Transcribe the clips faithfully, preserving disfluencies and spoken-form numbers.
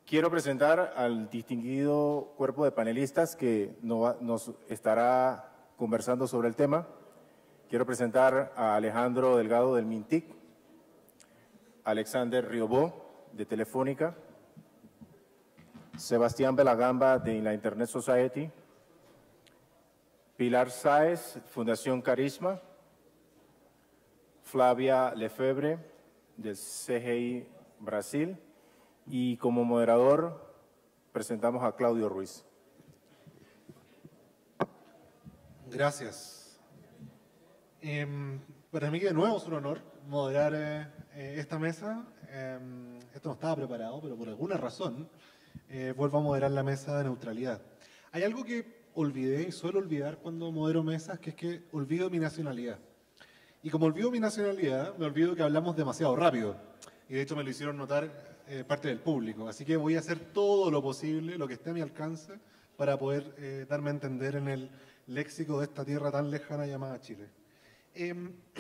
Quiero presentar al distinguido cuerpo de panelistas que nos estará conversando sobre el tema. Quiero presentar a Alejandro Delgado del Mintic, Alexander Riobó de Telefónica, Sebastián Belagamba de la Internet Society, Pilar Sáez, Fundación Carisma, Flavia Lefebvre del C G I Brasil y como moderador presentamos a Claudio Ruiz. Gracias. Eh, para mí de nuevo es un honor moderar eh, eh, esta mesa. Eh, esto no estaba preparado, pero por alguna razón eh, vuelvo a moderar la mesa de neutralidad. Hay algo que olvidé y suelo olvidar cuando modero mesas, que es que olvido mi nacionalidad. Y como olvido mi nacionalidad, me olvido que hablamos demasiado rápido. Y de hecho me lo hicieron notar eh, parte del público. Así que voy a hacer todo lo posible, lo que esté a mi alcance, para poder eh, darme a entender en el léxico de esta tierra tan lejana llamada Chile. Eh,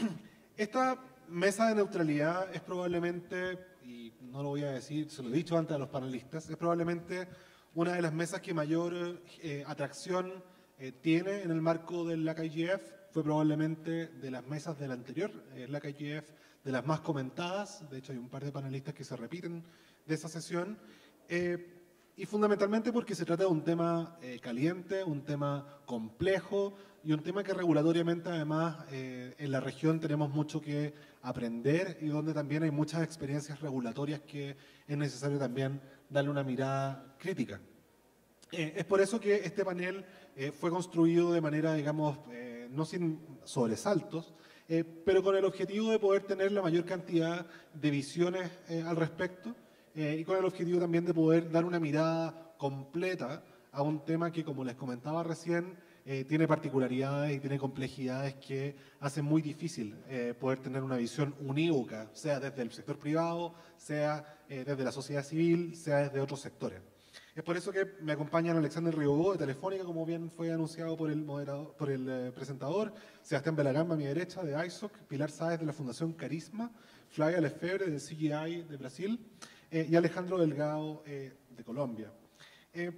esta mesa de neutralidad es probablemente, y no lo voy a decir, se lo he dicho antes a los panelistas, es probablemente una de las mesas que mayor eh, atracción eh, tiene en el marco del L A C I G F. Fue probablemente de las mesas del anterior eh, L A C I G F, de las más comentadas. De hecho, hay un par de panelistas que se repiten de esa sesión. Eh, y fundamentalmente porque se trata de un tema eh, caliente, un tema complejo y un tema que regulatoriamente, además, eh, en la región tenemos mucho que aprender y donde también hay muchas experiencias regulatorias que es necesario también darle una mirada crítica. Eh, es por eso que este panel eh, fue construido de manera, digamos, eh, no sin sobresaltos, eh, pero con el objetivo de poder tener la mayor cantidad de visiones eh, al respecto eh, y con el objetivo también de poder dar una mirada completa a un tema que, como les comentaba recién, eh, tiene particularidades y tiene complejidades que hacen muy difícil eh, poder tener una visión unívoca, sea desde el sector privado, sea eh, desde la sociedad civil, sea desde otros sectores. Es por eso que me acompañan Alexander Riobó de Telefónica, como bien fue anunciado por el, moderador, por el eh, presentador, Sebastián Belagamba a mi derecha de I S O C, Pilar Sáez de la Fundación Carisma, Flavia Lefebvre de C G I de Brasil eh, y Alejandro Delgado eh, de Colombia. Eh,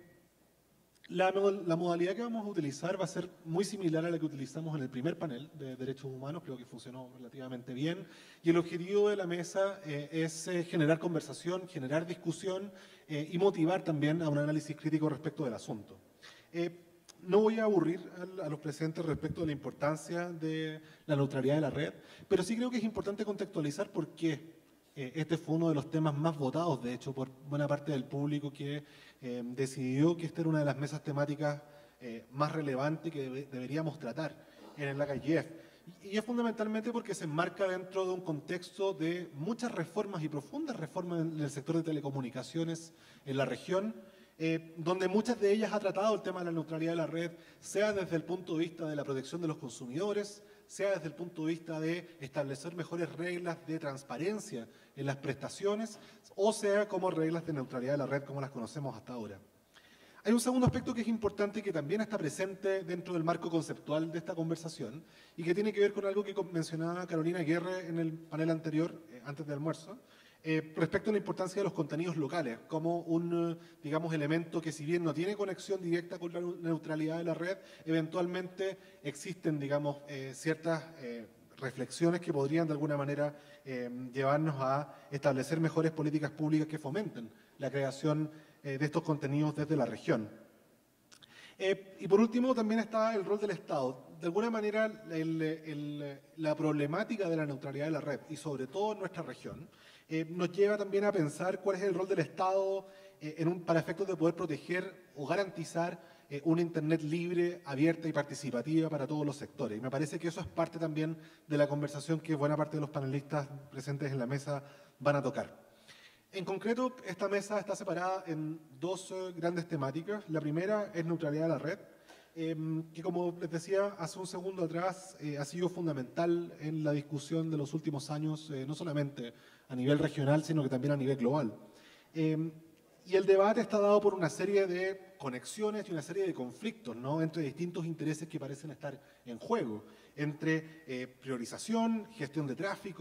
la, la modalidad que vamos a utilizar va a ser muy similar a la que utilizamos en el primer panel de Derechos Humanos, creo que funcionó relativamente bien, y el objetivo de la mesa eh, es eh, generar conversación, generar discusión eh, y motivar también a un análisis crítico respecto del asunto. Eh, no voy a aburrir a, a los presentes respecto de la importancia de la neutralidad de la red, pero sí creo que es importante contextualizar por qué eh, este fue uno de los temas más votados, de hecho, por buena parte del público que eh, decidió que esta era una de las mesas temáticas eh, más relevantes que debe, deberíamos tratar en el L A C I G F. Y es fundamentalmente porque se enmarca dentro de un contexto de muchas reformas y profundas reformas en el sector de telecomunicaciones en la región, eh, donde muchas de ellas ha tratado el tema de la neutralidad de la red, sea desde el punto de vista de la protección de los consumidores, sea desde el punto de vista de establecer mejores reglas de transparencia en las prestaciones, o sea como reglas de neutralidad de la red como las conocemos hasta ahora. Hay un segundo aspecto que es importante y que también está presente dentro del marco conceptual de esta conversación y que tiene que ver con algo que mencionaba Carolina Aguirre en el panel anterior, eh, antes del almuerzo, eh, respecto a la importancia de los contenidos locales como un, digamos, elemento que si bien no tiene conexión directa con la neutralidad de la red, eventualmente existen, digamos, eh, ciertas eh, reflexiones que podrían de alguna manera eh, llevarnos a establecer mejores políticas públicas que fomenten la creación eh, de estos contenidos desde la región. Eh, y por último también está el rol del Estado. De alguna manera el, el, la problemática de la neutralidad de la red y sobre todo en nuestra región eh, nos lleva también a pensar cuál es el rol del Estado eh, en un, para efectos de poder proteger o garantizar eh, una Internet libre, abierta y participativa para todos los sectores. Y me parece que eso es parte también de la conversación que buena parte de los panelistas presentes en la mesa van a tocar. En concreto, esta mesa está separada en dos eh, grandes temáticas. La primera es neutralidad de la red, eh, que como les decía hace un segundo atrás, eh, ha sido fundamental en la discusión de los últimos años, eh, no solamente a nivel regional, sino que también a nivel global. Eh, y el debate está dado por una serie de conexiones y una serie de conflictos, ¿no?, entre distintos intereses que parecen estar en juego, entre eh, priorización, gestión de tráfico,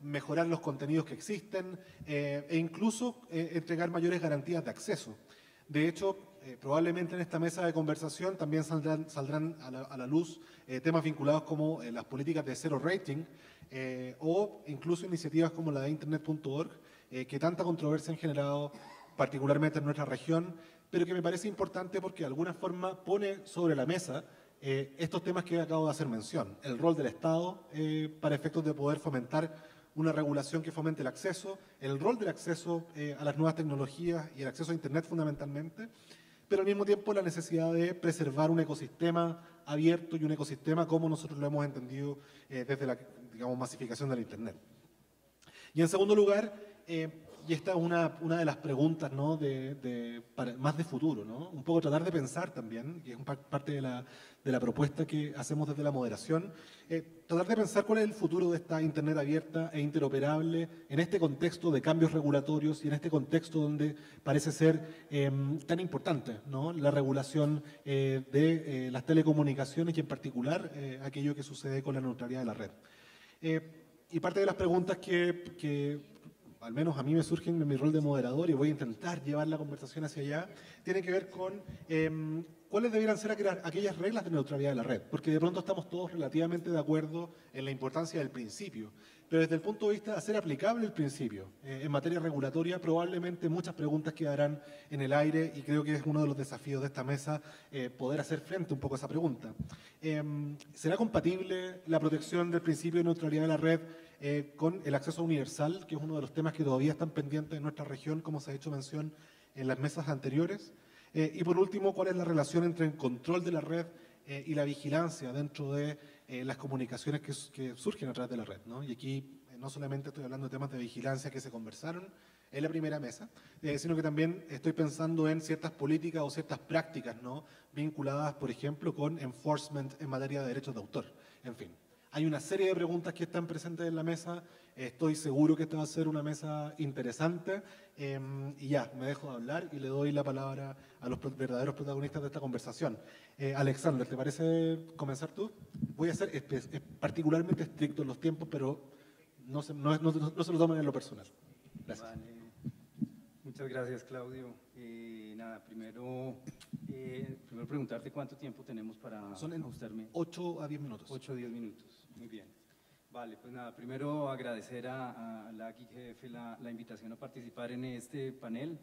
mejorar los contenidos que existen eh, e incluso eh, entregar mayores garantías de acceso. De hecho, eh, probablemente en esta mesa de conversación también saldrán, saldrán a, la, a la luz eh, temas vinculados como eh, las políticas de zero rating eh, o incluso iniciativas como la de internet punto org, eh, que tanta controversia han generado particularmente en nuestra región, pero que me parece importante porque de alguna forma pone sobre la mesa eh, estos temas que acabo de hacer mención. El rol del Estado eh, para efectos de poder fomentar una regulación que fomente el acceso, el rol del acceso eh, a las nuevas tecnologías y el acceso a Internet fundamentalmente, pero al mismo tiempo la necesidad de preservar un ecosistema abierto y un ecosistema como nosotros lo hemos entendido eh, desde la, digamos, masificación del Internet. Y en segundo lugar, eh, y esta es una, una de las preguntas, ¿no? de, de, para, más de futuro, ¿no? Un poco tratar de pensar también, y es un par, parte de la, de la propuesta que hacemos desde la moderación, eh, tratar de pensar cuál es el futuro de esta Internet abierta e interoperable en este contexto de cambios regulatorios y en este contexto donde parece ser eh, tan importante, ¿no? La regulación eh, de eh, las telecomunicaciones y en particular eh, aquello que sucede con la neutralidad de la red. Eh, y parte de las preguntas que, que al menos a mí me surgen en mi rol de moderador y voy a intentar llevar la conversación hacia allá, tiene que ver con eh, cuáles debieran ser aquellas reglas de neutralidad de la red, porque de pronto estamos todos relativamente de acuerdo en la importancia del principio, pero desde el punto de vista de hacer aplicable el principio eh, en materia regulatoria, probablemente muchas preguntas quedarán en el aire y creo que es uno de los desafíos de esta mesa eh, poder hacer frente un poco a esa pregunta. Eh, ¿Será compatible la protección del principio de neutralidad de la red Eh, con el acceso universal, que es uno de los temas que todavía están pendientes en nuestra región, como se ha hecho mención en las mesas anteriores? Eh, y por último, ¿cuál es la relación entre el control de la red eh, y la vigilancia dentro de eh, las comunicaciones que, que surgen a través de la red, ¿no? Y aquí eh, no solamente estoy hablando de temas de vigilancia que se conversaron en la primera mesa, eh, sino que también estoy pensando en ciertas políticas o ciertas prácticas, ¿no? Vinculadas, por ejemplo, con enforcement en materia de derechos de autor. En fin. Hay una serie de preguntas que están presentes en la mesa. Estoy seguro que esta va a ser una mesa interesante. Eh, y ya, me dejo de hablar y le doy la palabra a los verdaderos protagonistas de esta conversación. Eh, Alexander, ¿te parece comenzar tú? Voy a ser particularmente estricto en los tiempos, pero no se, no, no, no se lo tomen en lo personal. Gracias. Vale. Muchas gracias, Claudio. Eh, nada, primero, eh, primero preguntarte cuánto tiempo tenemos para Son en ajustarme. ocho a diez minutos. ocho a diez minutos. Muy bien. Vale, pues nada, primero agradecer a, a la I G F la, la invitación a participar en este panel.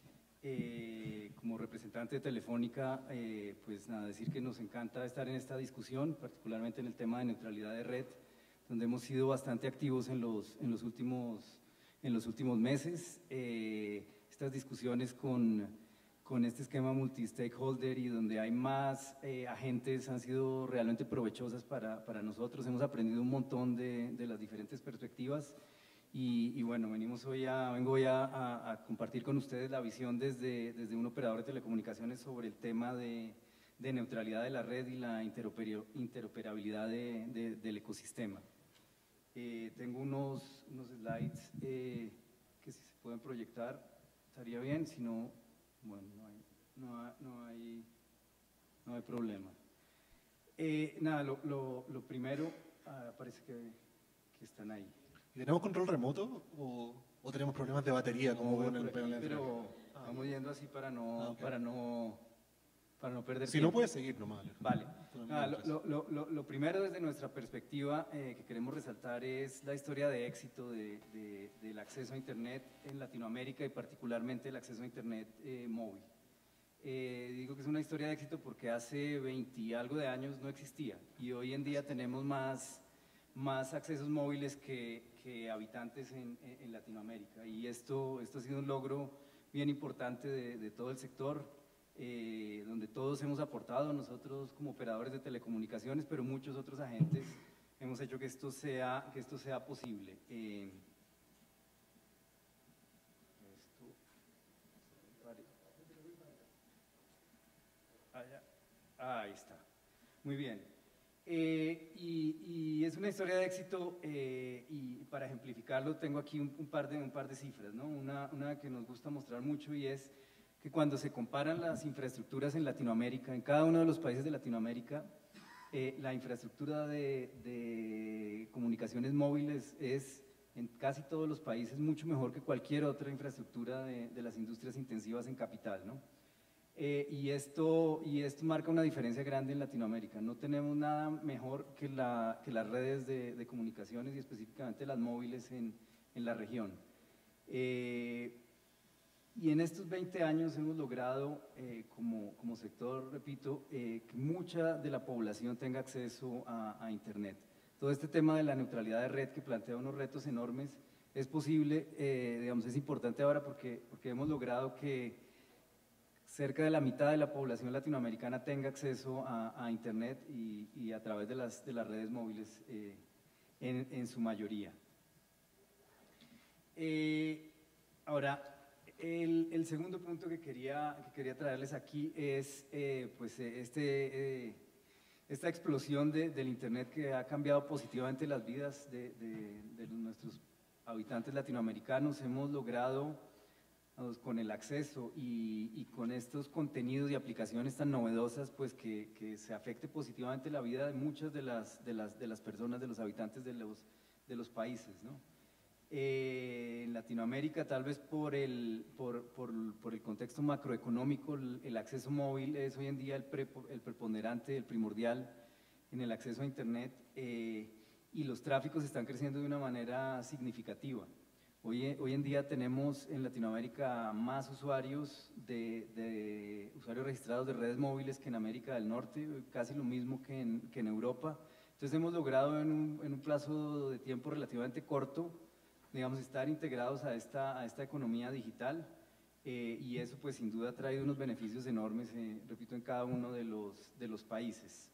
Eh, como representante de Telefónica, eh, pues nada, decir que nos encanta estar en esta discusión, particularmente en el tema de neutralidad de red, donde hemos sido bastante activos en los, en los, últimos, en los últimos meses. Eh, estas discusiones con, con este esquema multi-stakeholder y donde hay más eh, agentes han sido realmente provechosas para, para nosotros. Hemos aprendido un montón de, de las diferentes perspectivas y, y bueno, venimos hoy a, vengo hoy a, a, a compartir con ustedes la visión desde, desde un operador de telecomunicaciones sobre el tema de, de neutralidad de la red y la interoperabilidad de, de, del ecosistema. Eh, tengo unos, unos slides eh, que si se pueden proyectar estaría bien, si no, bueno, no hay, no hay, no hay, no hay problema. Eh, nada, lo, lo, lo primero, ah, parece que, que están ahí. ¿Tenemos control remoto o, o tenemos problemas de batería como no, con el aquí, pero ah, vamos yendo así para no, ah, okay. para no, para no perder si tiempo. no puedes seguir nomás. Vale. Nada, lo, lo, lo, lo primero desde nuestra perspectiva eh, que queremos resaltar es la historia de éxito de, de, del acceso a Internet en Latinoamérica y particularmente el acceso a Internet eh, móvil. Eh, digo que es una historia de éxito porque hace veinte y algo de años no existía y hoy en día tenemos más, más accesos móviles que, que habitantes en, en Latinoamérica y esto, esto ha sido un logro bien importante de, de todo el sector. Eh, donde todos hemos aportado, nosotros como operadores de telecomunicaciones, pero muchos otros agentes hemos hecho que esto sea, que esto sea posible. Eh, esto, ah, ahí está, muy bien. Eh, y, y es una historia de éxito eh, y para ejemplificarlo tengo aquí un, un, par, de, un par de cifras, ¿no? Una, una que nos gusta mostrar mucho y es que cuando se comparan las infraestructuras en Latinoamérica, en cada uno de los países de Latinoamérica, eh, la infraestructura de, de comunicaciones móviles es en casi todos los países mucho mejor que cualquier otra infraestructura de, de las industrias intensivas en capital, ¿no? Eh, y, esto, y esto marca una diferencia grande en Latinoamérica. No tenemos nada mejor que, la, que las redes de, de comunicaciones y específicamente las móviles en, en la región. Eh, y en estos veinte años hemos logrado, eh, como, como sector, repito, eh, que mucha de la población tenga acceso a, a Internet. Todo este tema de la neutralidad de red que plantea unos retos enormes es posible, eh, digamos, es importante ahora porque, porque hemos logrado que cerca de la mitad de la población latinoamericana tenga acceso a, a Internet y, y a través de las, de las redes móviles eh, en, en su mayoría. Eh, ahora, el, el segundo punto que quería, que quería traerles aquí es eh, pues, este, eh, esta explosión de, del Internet que ha cambiado positivamente las vidas de, de, de nuestros habitantes latinoamericanos. Hemos logrado, con el acceso y, y con estos contenidos y aplicaciones tan novedosas, pues que, que se afecte positivamente la vida de muchas de las, de las, de las personas, de los habitantes de los, de los países, ¿no? Eh, en Latinoamérica, tal vez por el, por, por, por el contexto macroeconómico, el, el acceso móvil es hoy en día el, pre, el preponderante, el primordial en el acceso a Internet, eh, y los tráficos están creciendo de una manera significativa. Hoy, hoy en día tenemos en Latinoamérica más usuarios, de, de, usuarios registrados de redes móviles que en América del Norte, casi lo mismo que en, que en Europa. Entonces hemos logrado en un, en un plazo de tiempo relativamente corto, digamos, estar integrados a esta, a esta economía digital, eh, y eso pues sin duda ha traído unos beneficios enormes, eh, repito, en cada uno de los, de los países.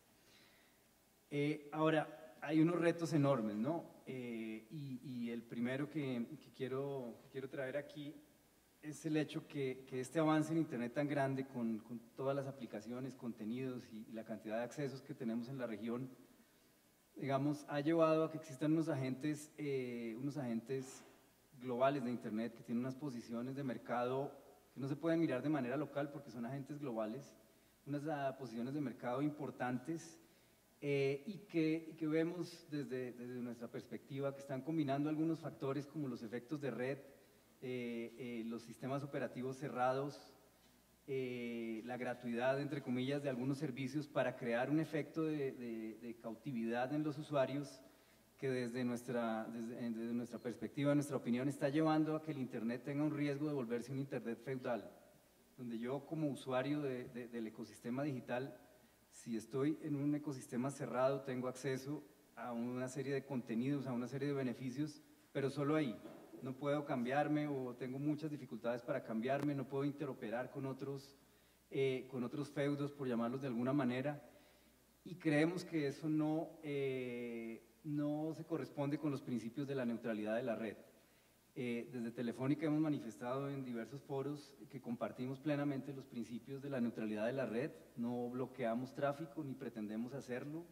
Eh, ahora, hay unos retos enormes, ¿no? Eh, y, y el primero que, que, quiero, que quiero traer aquí es el hecho que, que este avance en Internet tan grande, con, con todas las aplicaciones, contenidos y, y la cantidad de accesos que tenemos en la región, digamos, ha llevado a que existan unos agentes, eh, unos agentes globales de Internet que tienen unas posiciones de mercado que no se pueden mirar de manera local porque son agentes globales, unas uh, posiciones de mercado importantes, Eh, y, que, y que vemos desde, desde nuestra perspectiva que están combinando algunos factores como los efectos de red, eh, eh, los sistemas operativos cerrados, eh, la gratuidad, entre comillas, de algunos servicios para crear un efecto de, de, de cautividad en los usuarios que desde nuestra, desde, desde nuestra perspectiva, nuestra opinión, está llevando a que el Internet tenga un riesgo de volverse un Internet feudal, donde yo como usuario de, de, del ecosistema digital, si estoy en un ecosistema cerrado, tengo acceso a una serie de contenidos, a una serie de beneficios, pero solo ahí. No puedo cambiarme o tengo muchas dificultades para cambiarme, no puedo interoperar con otros, eh, con otros feudos, por llamarlos de alguna manera, y creemos que eso no, eh, no se corresponde con los principios de la neutralidad de la red. Eh, desde Telefónica hemos manifestado en diversos foros que compartimos plenamente los principios de la neutralidad de la red, no bloqueamos tráfico ni pretendemos hacerlo,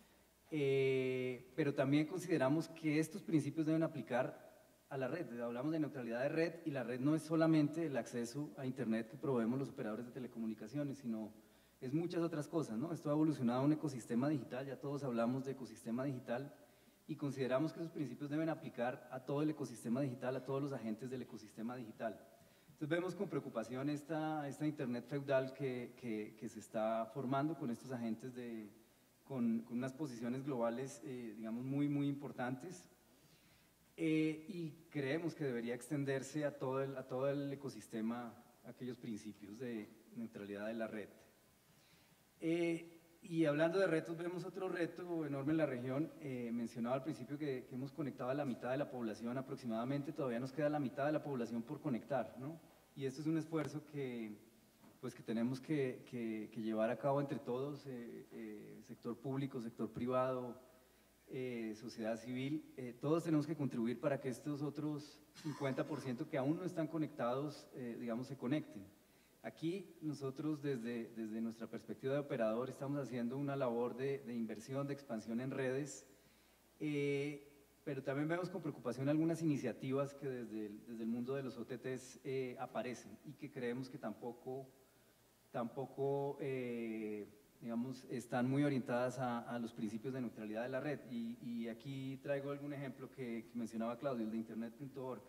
eh, pero también consideramos que estos principios deben aplicar a la red. Hablamos de neutralidad de red y la red no es solamente el acceso a Internet que proveemos los operadores de telecomunicaciones, sino es muchas otras cosas, ¿no? Esto ha evolucionado a un ecosistema digital, ya todos hablamos de ecosistema digital, y consideramos que esos principios deben aplicar a todo el ecosistema digital, a todos los agentes del ecosistema digital. Entonces vemos con preocupación esta, esta Internet feudal que, que, que se está formando con estos agentes, de, con, con unas posiciones globales, eh, digamos, muy, muy importantes, eh, y creemos que debería extenderse a todo, el, a todo el ecosistema, aquellos principios de neutralidad de la red. Eh, Y hablando de retos, vemos otro reto enorme en la región. Eh, mencionaba al principio que, que hemos conectado a la mitad de la población aproximadamente, todavía nos queda la mitad de la población por conectar, ¿no? Y esto es un esfuerzo que, pues, que tenemos que, que, que llevar a cabo entre todos, eh, eh, sector público, sector privado, eh, sociedad civil, eh, todos tenemos que contribuir para que estos otros cincuenta por ciento que aún no están conectados, eh, digamos, se conecten. Aquí nosotros desde, desde nuestra perspectiva de operador estamos haciendo una labor de, de inversión, de expansión en redes, eh, pero también vemos con preocupación algunas iniciativas que desde el, desde el mundo de los O T Ts eh, aparecen y que creemos que tampoco, tampoco eh, digamos, están muy orientadas a, a los principios de neutralidad de la red. Y, y aquí traigo algún ejemplo que, que mencionaba Claudio, el de internet punto org.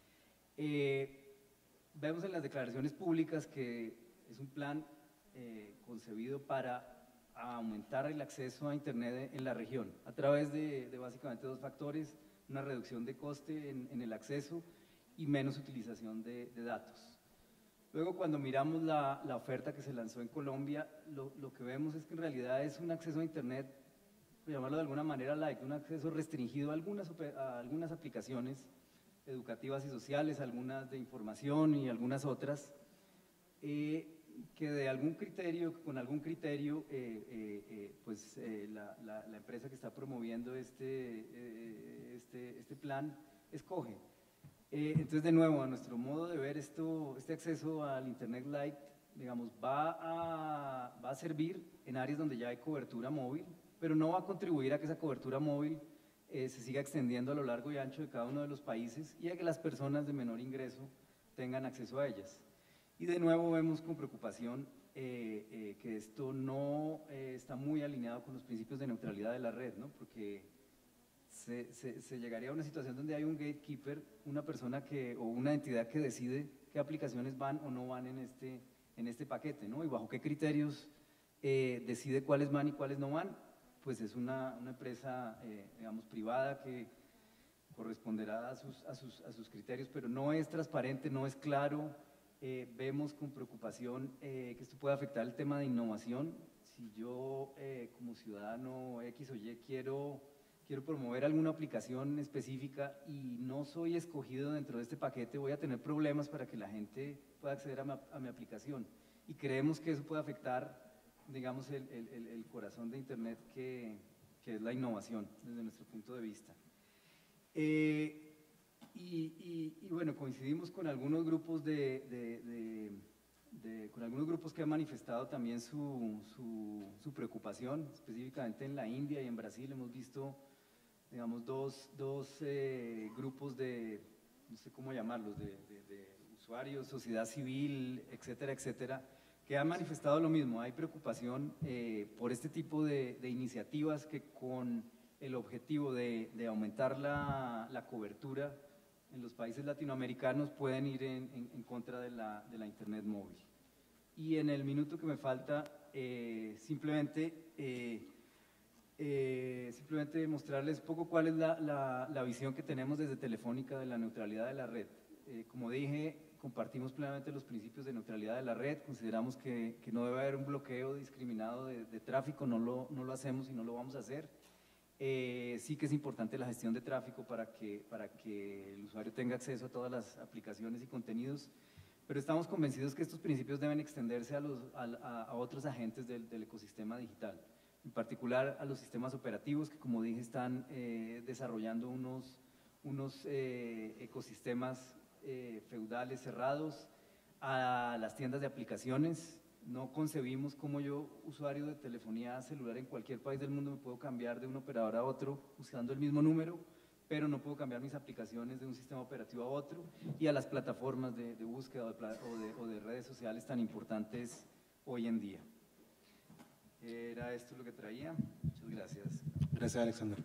Eh, vemos en las declaraciones públicas que es un plan eh, concebido para aumentar el acceso a internet en la región, a través de, de básicamente dos factores: una reducción de coste en, en el acceso y menos utilización de, de datos. Luego, cuando miramos la, la oferta que se lanzó en Colombia, lo, lo que vemos es que en realidad es un acceso a internet, por llamarlo de alguna manera, like, un acceso restringido a algunas, a algunas aplicaciones educativas y sociales, algunas de información y algunas otras, eh, que de algún criterio, con algún criterio, eh, eh, eh, pues eh, la, la, la empresa que está promoviendo este, eh, este, este plan escoge. Eh, entonces, de nuevo, a nuestro modo de ver esto, este acceso al Internet Lite, digamos, va a, va a servir en áreas donde ya hay cobertura móvil, pero no va a contribuir a que esa cobertura móvil eh, se siga extendiendo a lo largo y ancho de cada uno de los países y a que las personas de menor ingreso tengan acceso a ellas. Y de nuevo vemos con preocupación eh, eh, que esto no eh, está muy alineado con los principios de neutralidad de la red, ¿no? Porque se, se, se llegaría a una situación donde hay un gatekeeper, una persona que, o una entidad que decide qué aplicaciones van o no van en este, en este paquete, ¿no? Y bajo qué criterios eh, decide cuáles van y cuáles no van. Pues es una, una empresa, eh, digamos, privada que corresponderá a sus, a, sus, a sus criterios, pero no es transparente, no es claro. Eh, vemos con preocupación eh, que esto puede afectar el tema de innovación. Si yo eh, como ciudadano X o Y quiero, quiero promover alguna aplicación específica y no soy escogido dentro de este paquete, voy a tener problemas para que la gente pueda acceder a mi, a mi aplicación. Y creemos que eso puede afectar, digamos, el, el, el corazón de Internet, que, que es la innovación desde nuestro punto de vista. Eh, Y, y, y bueno, coincidimos con algunos grupos de, de, de, de, con algunos grupos que han manifestado también su, su, su preocupación, específicamente en la India y en Brasil. Hemos visto, digamos, dos, dos eh, grupos de, no sé cómo llamarlos, de, de, de usuarios, sociedad civil, etcétera, etcétera, que han manifestado lo mismo. Hay preocupación eh, por este tipo de, de iniciativas que, con el objetivo de, de aumentar la, la cobertura en los países latinoamericanos, pueden ir en, en, en contra de la, de la Internet móvil. Y en el minuto que me falta, eh, simplemente, eh, eh, simplemente mostrarles un poco cuál es la, la, la visión que tenemos desde Telefónica de la neutralidad de la red. Eh, como dije, compartimos plenamente los principios de neutralidad de la red, consideramos que, que no debe haber un bloqueo discriminado de, de tráfico, no lo, no lo hacemos y no lo vamos a hacer. Eh, sí que es importante la gestión de tráfico para que, para que el usuario tenga acceso a todas las aplicaciones y contenidos, pero estamos convencidos que estos principios deben extenderse a, los, a, a otros agentes del, del ecosistema digital, en particular a los sistemas operativos que, como dije, están eh, desarrollando unos, unos eh, ecosistemas eh, feudales cerrados, a las tiendas de aplicaciones. No concebimos cómo yo, usuario de telefonía celular en cualquier país del mundo, me puedo cambiar de un operador a otro usando el mismo número, pero no puedo cambiar mis aplicaciones de un sistema operativo a otro, y a las plataformas de, de búsqueda o de, o de redes sociales tan importantes hoy en día. Era esto lo que traía. Muchas gracias. Gracias, Alexander.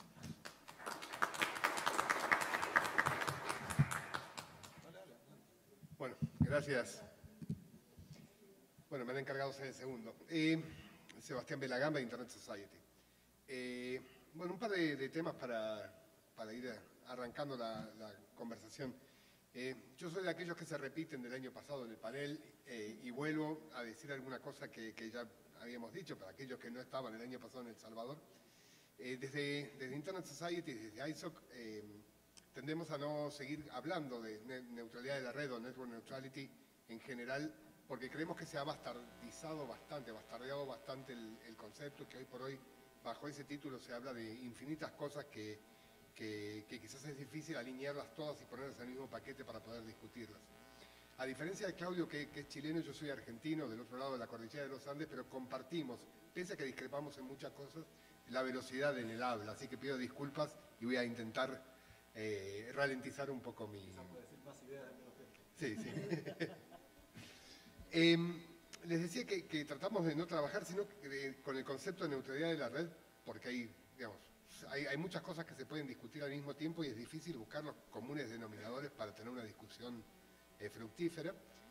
Bueno, gracias. Bueno, me han encargado ser el segundo. Eh, Sebastián Belagamba, Internet Society. Eh, bueno, un par de, de temas para, para ir arrancando la, la conversación. Eh, yo soy de aquellos que se repiten del año pasado en el panel eh, y vuelvo a decir alguna cosa que, que ya habíamos dicho para aquellos que no estaban el año pasado en El Salvador. Eh, desde, desde Internet Society, desde I S O C, eh, tendemos a no seguir hablando de ne neutralidad de la red o network neutrality en general, porque creemos que se ha bastardizado bastante, bastardeado bastante el, el concepto, que hoy por hoy bajo ese título se habla de infinitas cosas que, que, que quizás es difícil alinearlas todas y ponerlas en el mismo paquete para poder discutirlas. A diferencia de Claudio, que, que es chileno, yo soy argentino, del otro lado de la cordillera de los Andes, pero compartimos, pese a que discrepamos en muchas cosas, la velocidad en el habla, así que pido disculpas y voy a intentar eh, ralentizar un poco mi... Quizás puede decir más ideas de menos gente. Sí, sí. eh, les decía que, que tratamos de no trabajar sino que de, con el concepto de neutralidad de la red, porque hay, digamos, hay, hay muchas cosas que se pueden discutir al mismo tiempo y es difícil buscar los comunes denominadores para tener una discusión eh, fructífera.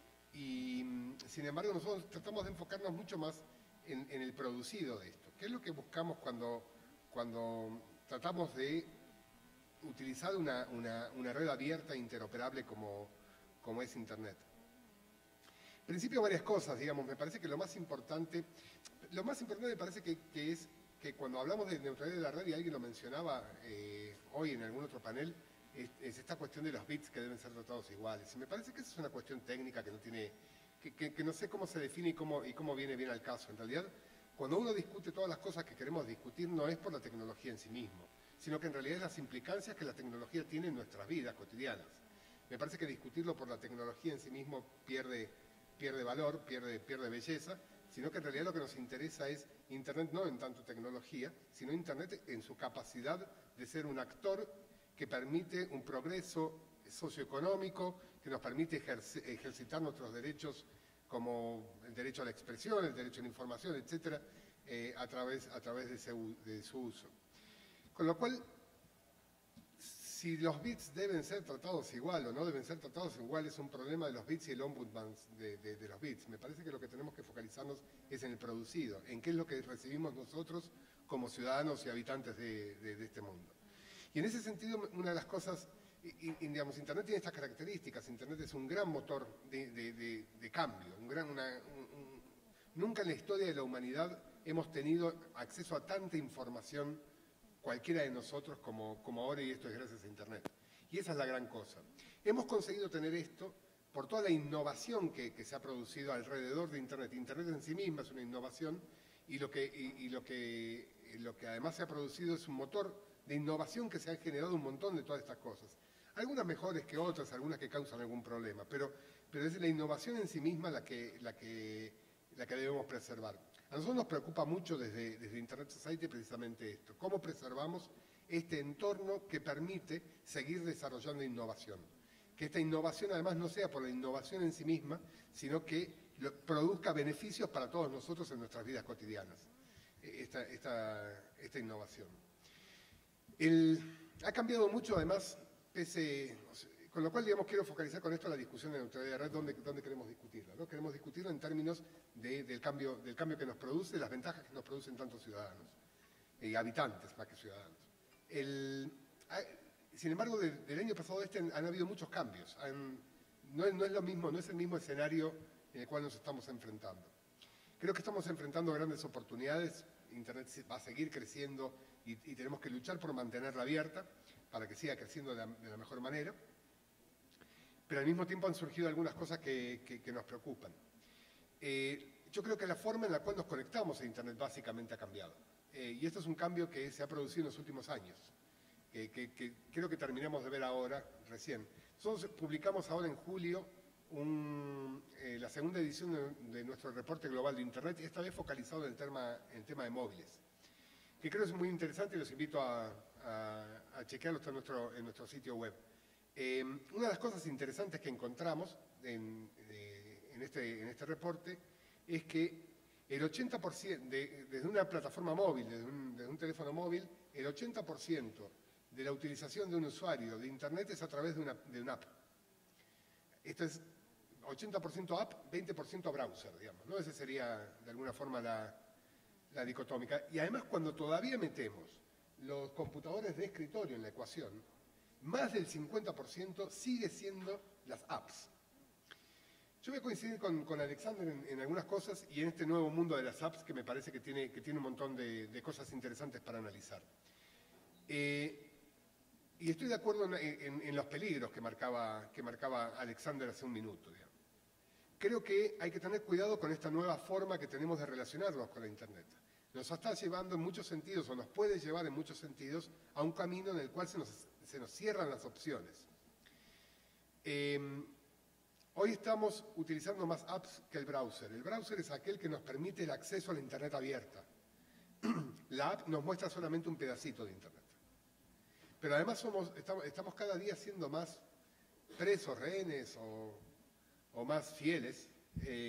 Y, sin embargo, nosotros tratamos de enfocarnos mucho más en, en el producido de esto. ¿Qué es lo que buscamos cuando, cuando tratamos de utilizar una, una, una red abierta e interoperable como, como es Internet? En principio, varias cosas, digamos. Me parece que lo más importante, lo más importante me parece que, que es que cuando hablamos de neutralidad de la red, y alguien lo mencionaba eh, hoy en algún otro panel, es, es esta cuestión de los bits que deben ser tratados iguales. Y me parece que esa es una cuestión técnica que no tiene, que, que, que no sé cómo se define y cómo, y cómo viene bien al caso. En realidad, cuando uno discute todas las cosas que queremos discutir, no es por la tecnología en sí mismo, sino que en realidad es las implicancias que la tecnología tiene en nuestras vidas cotidianas. Me parece que discutirlo por la tecnología en sí mismo pierde, pierde valor, pierde, pierde belleza, sino que en realidad lo que nos interesa es Internet no en tanto tecnología, sino Internet en su capacidad de ser un actor que permite un progreso socioeconómico, que nos permite ejerce, ejercitar nuestros derechos como el derecho a la expresión, el derecho a la información, etcétera, eh, a través, a través de, ese, de su uso. Con lo cual, si los bits deben ser tratados igual o no deben ser tratados igual, es un problema de los bits y el ombudsman de, de, de los bits. Me parece que lo que tenemos que focalizarnos es en el producido, en qué es lo que recibimos nosotros como ciudadanos y habitantes de, de, de este mundo. Y en ese sentido, una de las cosas, y, y, digamos, Internet tiene estas características. Internet es un gran motor de, de, de, de cambio. Un gran, una, un, un, nunca en la historia de la humanidad hemos tenido acceso a tanta información cualquiera de nosotros como, como ahora, y esto es gracias a Internet. Y esa es la gran cosa. Hemos conseguido tener esto por toda la innovación que, que se ha producido alrededor de Internet. Internet en sí misma es una innovación y lo que, y, y lo que, lo que además se ha producido es un motor de innovación que se ha generado un montón de todas estas cosas. Algunas mejores que otras, algunas que causan algún problema, pero, pero es la innovación en sí misma la que, la que, la que debemos preservar. A nosotros nos preocupa mucho desde, desde Internet Society precisamente esto, cómo preservamos este entorno que permite seguir desarrollando innovación. Que esta innovación además no sea por la innovación en sí misma, sino que lo, produzca beneficios para todos nosotros en nuestras vidas cotidianas, esta, esta, esta innovación. El, ha cambiado mucho además, ese, con lo cual digamos quiero focalizar con esto la discusión de neutralidad de red, donde, donde queremos discutirla, ¿no? Queremos discutirla en términos de, del, cambio, del cambio que nos produce, las ventajas que nos producen tantos ciudadanos, y habitantes más que ciudadanos. El, sin embargo, de, del año pasado este han, han habido muchos cambios, han, no, no, es lo mismo, no es el mismo escenario en el cual nos estamos enfrentando. Creo que estamos enfrentando grandes oportunidades, Internet va a seguir creciendo y, y tenemos que luchar por mantenerla abierta para que siga creciendo de la, de la mejor manera, pero al mismo tiempo han surgido algunas cosas que, que, que nos preocupan. Eh, yo creo que la forma en la cual nos conectamos a Internet básicamente ha cambiado, eh, y esto es un cambio que se ha producido en los últimos años, eh, que, que creo que terminamos de ver ahora, recién. Nosotros publicamos ahora en julio un, eh, la segunda edición de, de nuestro reporte global de Internet, esta vez focalizado en el tema, en el tema de móviles, que creo que es muy interesante y los invito a, a, a chequearlo en nuestro, en nuestro sitio web. Eh, una de las cosas interesantes que encontramos en, eh, en, este, en este reporte es que el ochenta por ciento, de, desde una plataforma móvil, desde un, desde un teléfono móvil, el ochenta por ciento de la utilización de un usuario de Internet es a través de una, de una app. Esto es ochenta por ciento app, veinte por ciento browser, digamos, ¿no? Esa sería de alguna forma la, la dicotómica. Y además cuando todavía metemos los computadores de escritorio en la ecuación, más del cincuenta por ciento sigue siendo las apps. Yo voy a coincidir con, con Alexander en, en algunas cosas y en este nuevo mundo de las apps que me parece que tiene, que tiene un montón de, de cosas interesantes para analizar. Eh, y estoy de acuerdo en, en, en los peligros que marcaba, que marcaba Alexander hace un minuto, digamos. Creo que hay que tener cuidado con esta nueva forma que tenemos de relacionarnos con la Internet. Nos está llevando en muchos sentidos, o nos puede llevar en muchos sentidos, a un camino en el cual se nos, se nos cierran las opciones. Eh, hoy estamos utilizando más apps que el browser. El browser es aquel que nos permite el acceso a la Internet abierta. La app nos muestra solamente un pedacito de Internet. Pero además somos, estamos, estamos cada día siendo más presos, rehenes o, o más fieles eh,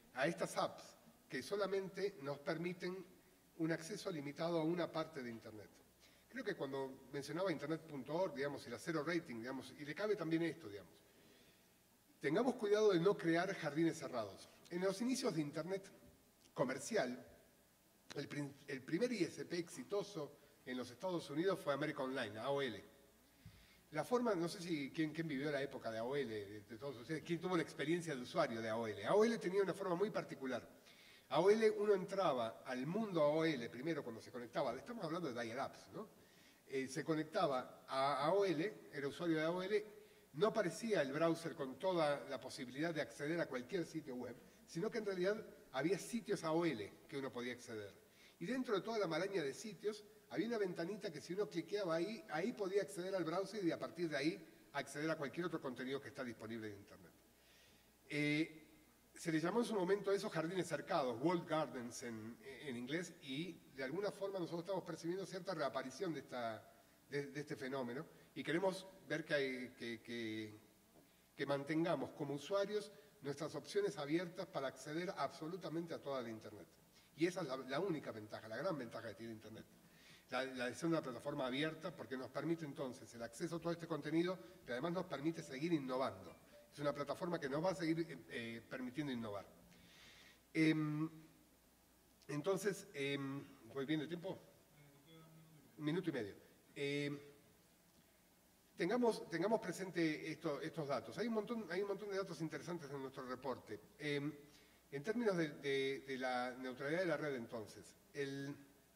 a estas apps que solamente nos permiten un acceso limitado a una parte de Internet. Creo que cuando mencionaba internet punto org, digamos, y la cero rating, digamos, y le cabe también esto, digamos, tengamos cuidado de no crear jardines cerrados. En los inicios de Internet comercial, el, prim el primer I S P exitoso en los Estados Unidos fue América Online, A O L. La forma, no sé si quién, quién vivió la época de A O L, de, de todos ustedes, quién tuvo la experiencia de usuario de A O L. A O L tenía una forma muy particular. A O L, uno entraba al mundo A O L, primero cuando se conectaba, estamos hablando de dial-ups, ¿no? Eh, se conectaba a A O L, era usuario de A O L, no aparecía el browser con toda la posibilidad de acceder a cualquier sitio web, sino que en realidad había sitios A O L que uno podía acceder. Y dentro de toda la maraña de sitios, había una ventanita que si uno cliqueaba ahí, ahí podía acceder al browser y a partir de ahí acceder a cualquier otro contenido que está disponible en Internet. Eh, se le llamó en su momento a esos jardines cercados, walled gardens en, en inglés, y de alguna forma nosotros estamos percibiendo cierta reaparición de, esta, de, de este fenómeno y queremos ver que, hay, que, que, que mantengamos como usuarios nuestras opciones abiertas para acceder absolutamente a toda la Internet. Y esa es la, la única ventaja, la gran ventaja que tiene Internet. La, la de ser una plataforma abierta porque nos permite entonces el acceso a todo este contenido, pero además nos permite seguir innovando. Es una plataforma que nos va a seguir eh, permitiendo innovar. Eh, entonces, eh, ¿voy bien de tiempo? Un minuto y medio. Eh, tengamos, tengamos presente esto, estos datos. Hay un, montón, hay un montón de datos interesantes en nuestro reporte. Eh, en términos de, de, de la neutralidad de la red, entonces, el...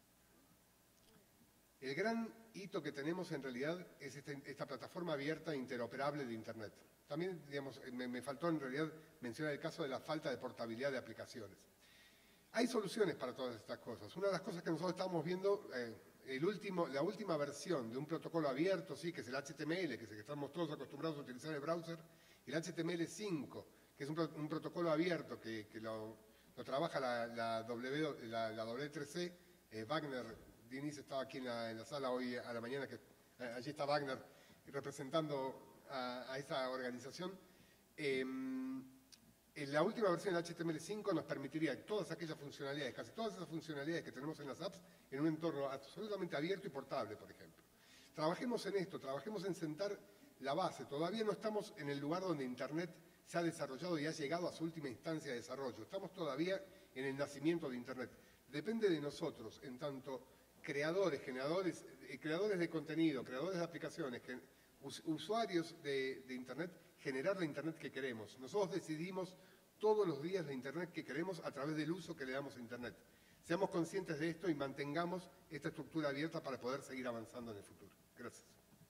El gran hito que tenemos en realidad es este, esta plataforma abierta e interoperable de Internet. También, digamos, me, me faltó en realidad mencionar el caso de la falta de portabilidad de aplicaciones. Hay soluciones para todas estas cosas. Una de las cosas que nosotros estamos viendo, eh, el último, la última versión de un protocolo abierto, sí, que es el H T M L, que es el que estamos todos acostumbrados a utilizar en el browser, y el H T M L cinco, que es un, un protocolo abierto que, que lo, lo trabaja la, la, w, la, la W tres C, eh, Wagner. Denise estaba aquí en la, en la sala hoy a la mañana, que eh, allí está Wagner representando a, a esa organización. Eh, en la última versión del H T M L cinco nos permitiría todas aquellas funcionalidades, casi todas esas funcionalidades que tenemos en las apps, en un entorno absolutamente abierto y portable, por ejemplo. Trabajemos en esto, trabajemos en sentar la base. Todavía no estamos en el lugar donde Internet se ha desarrollado y ha llegado a su última instancia de desarrollo. Estamos todavía en el nacimiento de Internet. Depende de nosotros, en tanto creadores, generadores, eh, creadores de contenido, creadores de aplicaciones, que, us, usuarios de, de Internet, generar la Internet que queremos. Nosotros decidimos todos los días la Internet que queremos a través del uso que le damos a Internet. Seamos conscientes de esto y mantengamos esta estructura abierta para poder seguir avanzando en el futuro. Gracias.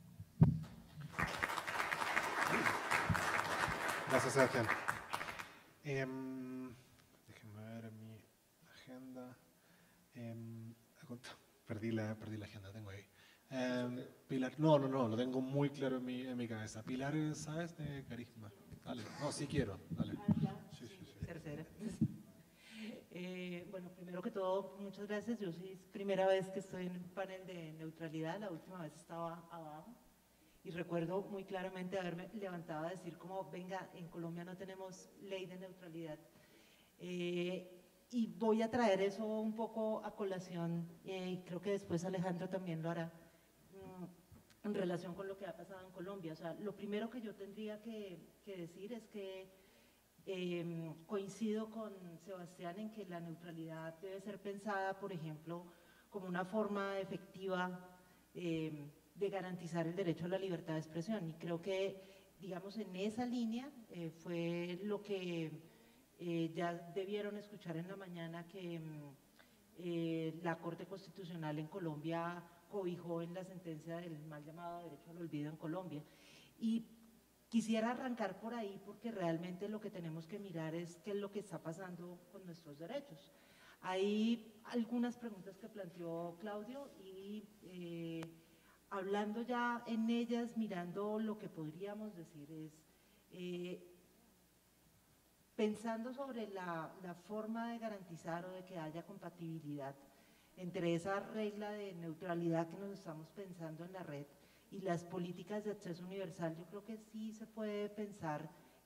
Gracias, Sebastián. Eh, déjenme ver mi agenda. Eh, Perdí la, perdí la agenda, tengo ahí. Eh, Pilar, no, no, no, lo tengo muy claro en mi, en mi cabeza. Pilar, ¿sabes? De carisma. Dale, no, sí quiero, dale. Sí, sí, sí. Tercera. Eh, bueno, primero que todo, muchas gracias. Yo sí es primera vez que estoy en un panel de neutralidad, la última vez estaba abajo. Y recuerdo muy claramente haberme levantado a decir como, venga, en Colombia no tenemos ley de neutralidad. Eh, Y voy a traer eso un poco a colación, eh, y creo que después Alejandro también lo hará, mm, en relación con lo que ha pasado en Colombia. O sea, lo primero que yo tendría que, que decir es que eh, coincido con Sebastián en que la neutralidad debe ser pensada, por ejemplo, como una forma efectiva eh, de garantizar el derecho a la libertad de expresión. Y creo que, digamos, en esa línea eh, fue lo que... Eh, ya debieron escuchar en la mañana que eh, la Corte Constitucional en Colombia cobijó en la sentencia del mal llamado derecho al olvido en Colombia. Y quisiera arrancar por ahí porque realmente lo que tenemos que mirar es qué es lo que está pasando con nuestros derechos. Hay algunas preguntas que planteó Claudio y eh, hablando ya en ellas, mirando lo que podríamos decir es... Eh, Pensando sobre la, la forma de garantizar o de que haya compatibilidad entre esa regla de neutralidad que nos estamos pensando en la red y las políticas de acceso universal, yo creo que sí se puede pensar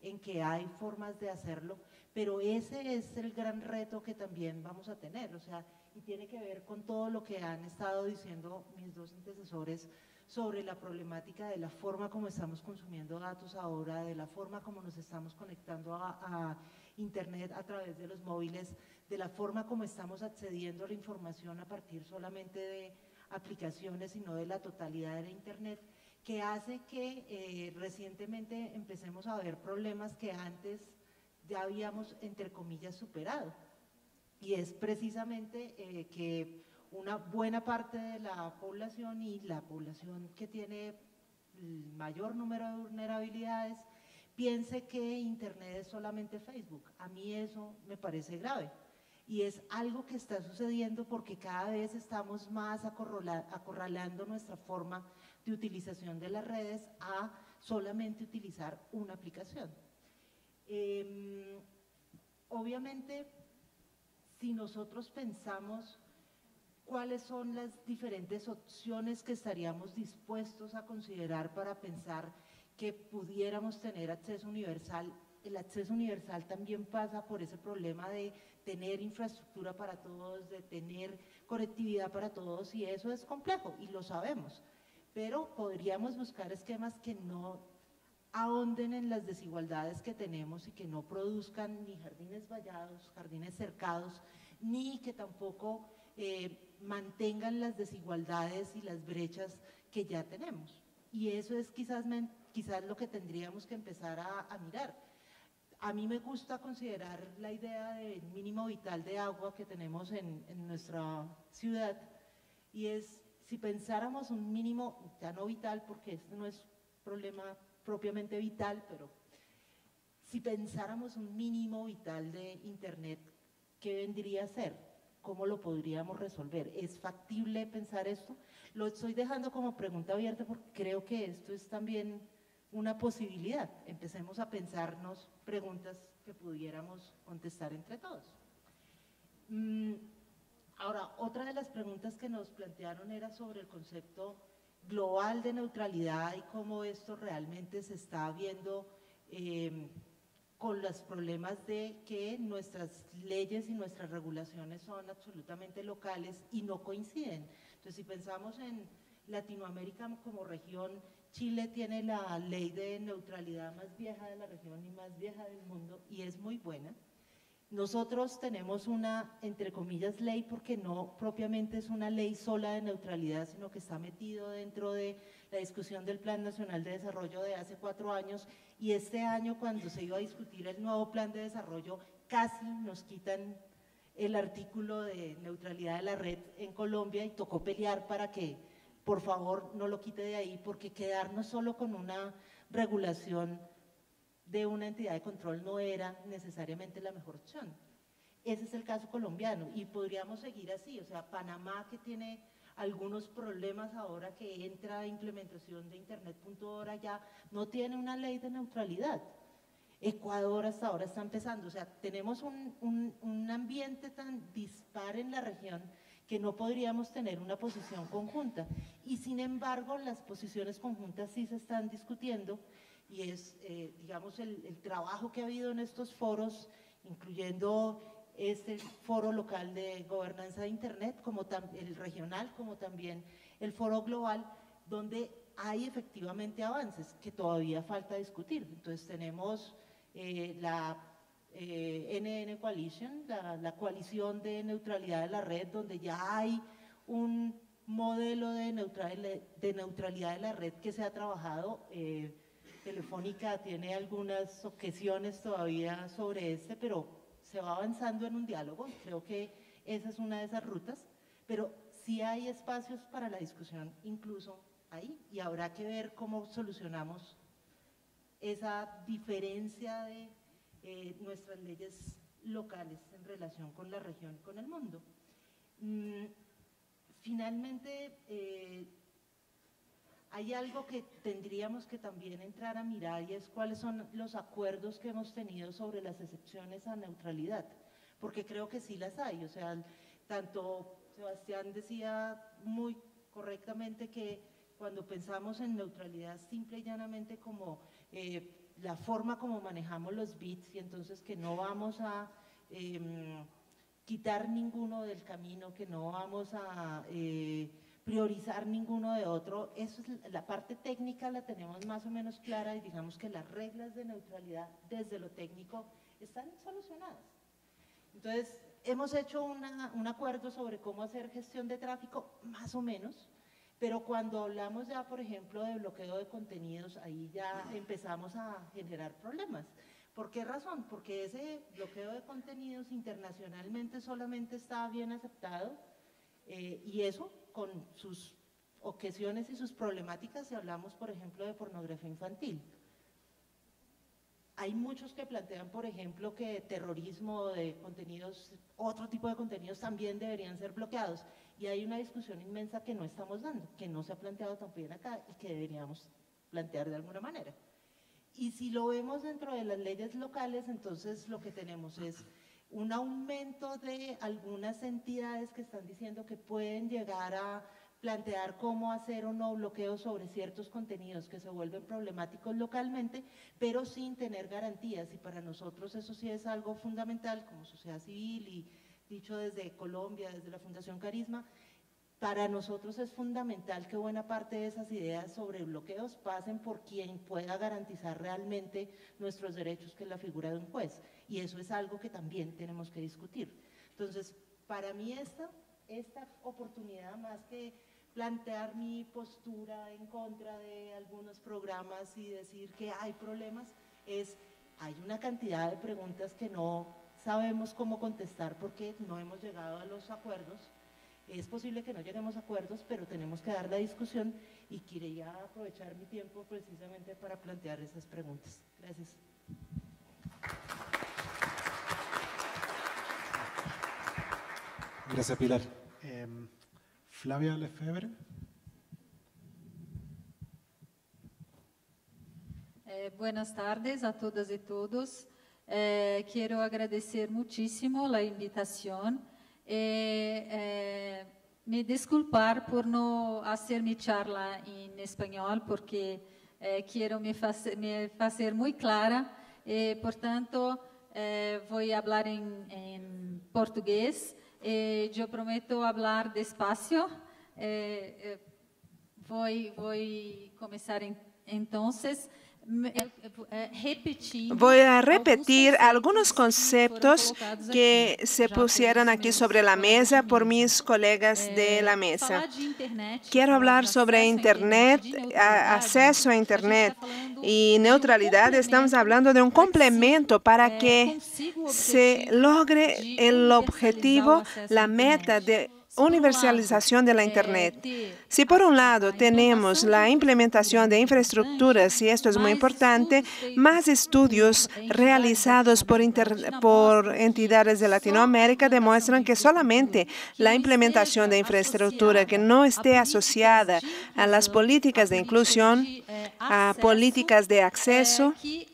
en que hay formas de hacerlo, pero ese es el gran reto que también vamos a tener, o sea, y tiene que ver con todo lo que han estado diciendo mis dos antecesores sobre la problemática de la forma como estamos consumiendo datos ahora, de la forma como nos estamos conectando a, a Internet a través de los móviles, de la forma como estamos accediendo a la información a partir solamente de aplicaciones y no de la totalidad de la Internet, que hace que eh, recientemente empecemos a ver problemas que antes ya habíamos, entre comillas, superado. Y es precisamente eh, que una buena parte de la población y la población que tiene el mayor número de vulnerabilidades piense que Internet es solamente Facebook. A mí eso me parece grave. Y es algo que está sucediendo porque cada vez estamos más acorralando nuestra forma de utilización de las redes a solamente utilizar una aplicación. Eh, obviamente, si nosotros pensamos cuáles son las diferentes opciones que estaríamos dispuestos a considerar para pensar que pudiéramos tener acceso universal, el acceso universal también pasa por ese problema de tener infraestructura para todos, de tener conectividad para todos, y eso es complejo y lo sabemos, pero podríamos buscar esquemas que no ahonden en las desigualdades que tenemos y que no produzcan ni jardines vallados, jardines cercados, ni que tampoco eh, mantengan las desigualdades y las brechas que ya tenemos. Y eso es quizás, quizás lo que tendríamos que empezar a, a mirar. A mí me gusta considerar la idea del mínimo vital de agua que tenemos en, en nuestra ciudad, y es, si pensáramos un mínimo, ya no vital porque este no es problema propiamente vital, pero si pensáramos un mínimo vital de Internet, ¿qué vendría a ser? ¿Cómo lo podríamos resolver? ¿Es factible pensar esto? Lo estoy dejando como pregunta abierta porque creo que esto es también una posibilidad. Empecemos a pensarnos preguntas que pudiéramos contestar entre todos. Mm, ahora, otra de las preguntas que nos plantearon era sobre el concepto global de neutralidad y cómo esto realmente se está viendo eh, con los problemas de que nuestras leyes y nuestras regulaciones son absolutamente locales y no coinciden. Entonces, si pensamos en Latinoamérica como región, Chile tiene la ley de neutralidad más vieja de la región y más vieja del mundo, y es muy buena. Nosotros tenemos una, entre comillas, ley, porque no propiamente es una ley sola de neutralidad, sino que está metido dentro de la discusión del Plan Nacional de Desarrollo de hace cuatro años, y este año, cuando se iba a discutir el nuevo Plan de Desarrollo, casi nos quitan el artículo de neutralidad de la red en Colombia, y tocó pelear para que, por favor, no lo quite de ahí, porque quedarnos solo con una regulación de una entidad de control no era necesariamente la mejor opción. Ese es el caso colombiano, y podríamos seguir así. O sea, Panamá, que tiene algunos problemas ahora que entra a implementación de internet punto org, ya no tiene una ley de neutralidad. Ecuador hasta ahora está empezando. O sea, tenemos un, un, un ambiente tan dispar en la región que no podríamos tener una posición conjunta, y sin embargo las posiciones conjuntas sí se están discutiendo, y es, eh, digamos, el, el trabajo que ha habido en estos foros, incluyendo este foro local de gobernanza de Internet, como el regional, como también el foro global, donde hay efectivamente avances que todavía falta discutir. Entonces tenemos eh, la eh, N N Coalition, la, la coalición de neutralidad de la red, donde ya hay un modelo de, neutral, de neutralidad de la red que se ha trabajado. eh, Telefónica tiene algunas objeciones todavía sobre este, pero se va avanzando en un diálogo. Creo que esa es una de esas rutas, pero sí hay espacios para la discusión incluso ahí, y habrá que ver cómo solucionamos esa diferencia de eh, nuestras leyes locales en relación con la región y con el mundo. Mm, finalmente, eh, hay algo que tendríamos que también entrar a mirar, y es cuáles son los acuerdos que hemos tenido sobre las excepciones a neutralidad, porque creo que sí las hay. O sea, tanto Sebastián decía muy correctamente que cuando pensamos en neutralidad simple y llanamente como eh, la forma como manejamos los bits y entonces que no vamos a eh, quitar ninguno del camino, que no vamos a eh, priorizar ninguno de otro. Eso es la parte técnica, la tenemos más o menos clara y digamos que las reglas de neutralidad desde lo técnico están solucionadas. Entonces, hemos hecho una, un acuerdo sobre cómo hacer gestión de tráfico, más o menos, pero cuando hablamos ya, por ejemplo, de bloqueo de contenidos, ahí ya empezamos a generar problemas. ¿Por qué razón? Porque ese bloqueo de contenidos internacionalmente solamente está bien aceptado eh, y eso con sus objeciones y sus problemáticas si hablamos, por ejemplo, de pornografía infantil. Hay muchos que plantean, por ejemplo, que terrorismo de contenidos, otro tipo de contenidos también deberían ser bloqueados. Y hay una discusión inmensa que no estamos dando, que no se ha planteado también acá y que deberíamos plantear de alguna manera. Y si lo vemos dentro de las leyes locales, entonces lo que tenemos es un aumento de algunas entidades que están diciendo que pueden llegar a plantear cómo hacer o no bloqueos sobre ciertos contenidos que se vuelven problemáticos localmente, pero sin tener garantías. Y para nosotros eso sí es algo fundamental como sociedad civil y dicho desde Colombia, desde la Fundación Carisma, para nosotros es fundamental que buena parte de esas ideas sobre bloqueos pasen por quien pueda garantizar realmente nuestros derechos, que es la figura de un juez. Y eso es algo que también tenemos que discutir. Entonces, para mí esta, esta oportunidad, más que plantear mi postura en contra de algunos programas y decir que hay problemas, es, hay una cantidad de preguntas que no sabemos cómo contestar porque no hemos llegado a los acuerdos. Es posible que no lleguemos a acuerdos, pero tenemos que dar la discusión y quería aprovechar mi tiempo precisamente para plantear esas preguntas. Gracias. Gracias, Pilar. Eh, Flavia Lefebvre. Eh, buenas tardes a todas y todos. Eh, quiero agradecer muchísimo la invitación. Eh, eh, me disculpar por no hacer mi charla en español porque eh, quiero me, face, me hacer muy clara. Eh, por tanto, eh, voy a hablar en, en portugués. Eh, yo prometo hablar despacio. Eh, eh, voy, voy a comenzar en, entonces. Voy a repetir algunos conceptos que se pusieron aquí sobre la mesa por mis colegas de la mesa. Quiero hablar sobre Internet, acceso a Internet y neutralidad. Estamos hablando de un complemento para que se logre el objetivo, la meta de universalización de la Internet. Si por un lado tenemos la implementación de infraestructuras, y esto es muy importante, más estudios realizados por, por entidades de Latinoamérica demuestran que solamente la implementación de infraestructura que no esté asociada a las políticas de inclusión, a políticas de acceso,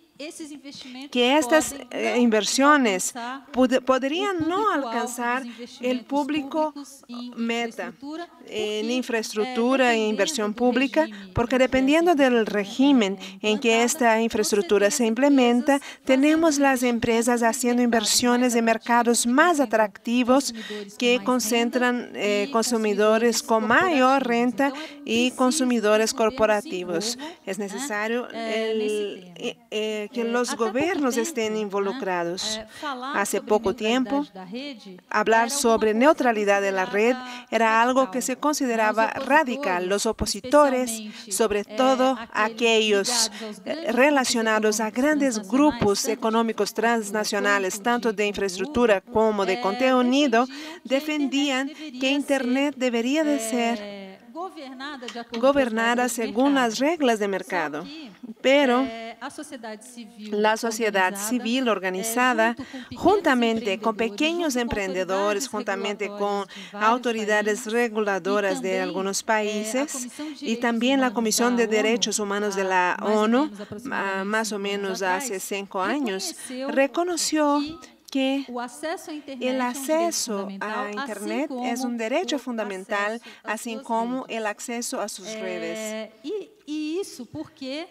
que estas eh, inversiones pod podrían no alcanzar el público meta en infraestructura e inversión pública, porque dependiendo del régimen en que esta infraestructura se implementa, tenemos las empresas haciendo inversiones en mercados más atractivos que concentran eh, consumidores con mayor renta y consumidores corporativos. Es necesario el, eh, que los gobiernos estén involucrados. Hace poco tiempo, hablar sobre neutralidad de la red era algo que se consideraba radical. Los opositores, sobre todo aquellos relacionados a grandes grupos económicos transnacionales, tanto de infraestructura como de contenido, defendían que Internet debería de ser gobernada según las reglas de mercado. Pero la sociedad civil organizada, juntamente con pequeños emprendedores, juntamente con autoridades reguladoras de algunos países y también la Comisión de Derechos Humanos de la ONU, más o menos hace cinco años, reconoció que el acceso a Internet es un derecho fundamental, así como el acceso a sus redes. Y esto porque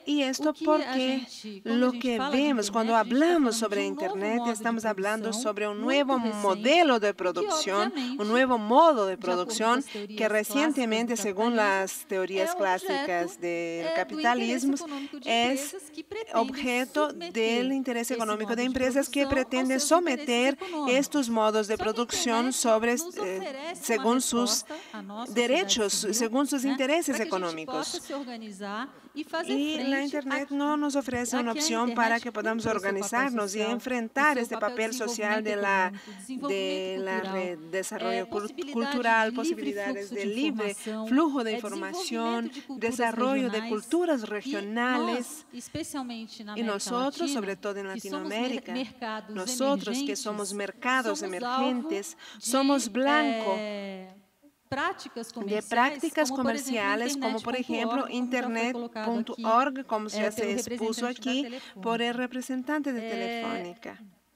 lo que vemos cuando hablamos sobre Internet, estamos hablando sobre un nuevo modelo de producción, un nuevo modo de producción que recientemente, según las teorías clásicas del capitalismo, es objeto del interés económico de empresas que pretenden someter estos modos de producción sobre, eh, según sus derechos, según sus intereses económicos. Y la Internet no nos ofrece una opción para que podamos organizarnos y enfrentar este papel social de la, de la red, desarrollo cultural, posibilidades de libre flujo de información, desarrollo de culturas regionales. Y nosotros, sobre todo en Latinoamérica, nosotros que somos mercados emergentes, somos blanco de prácticas comerciales, como por ejemplo internet punto org, como ya se expuso aquí por el representante de Telefónica.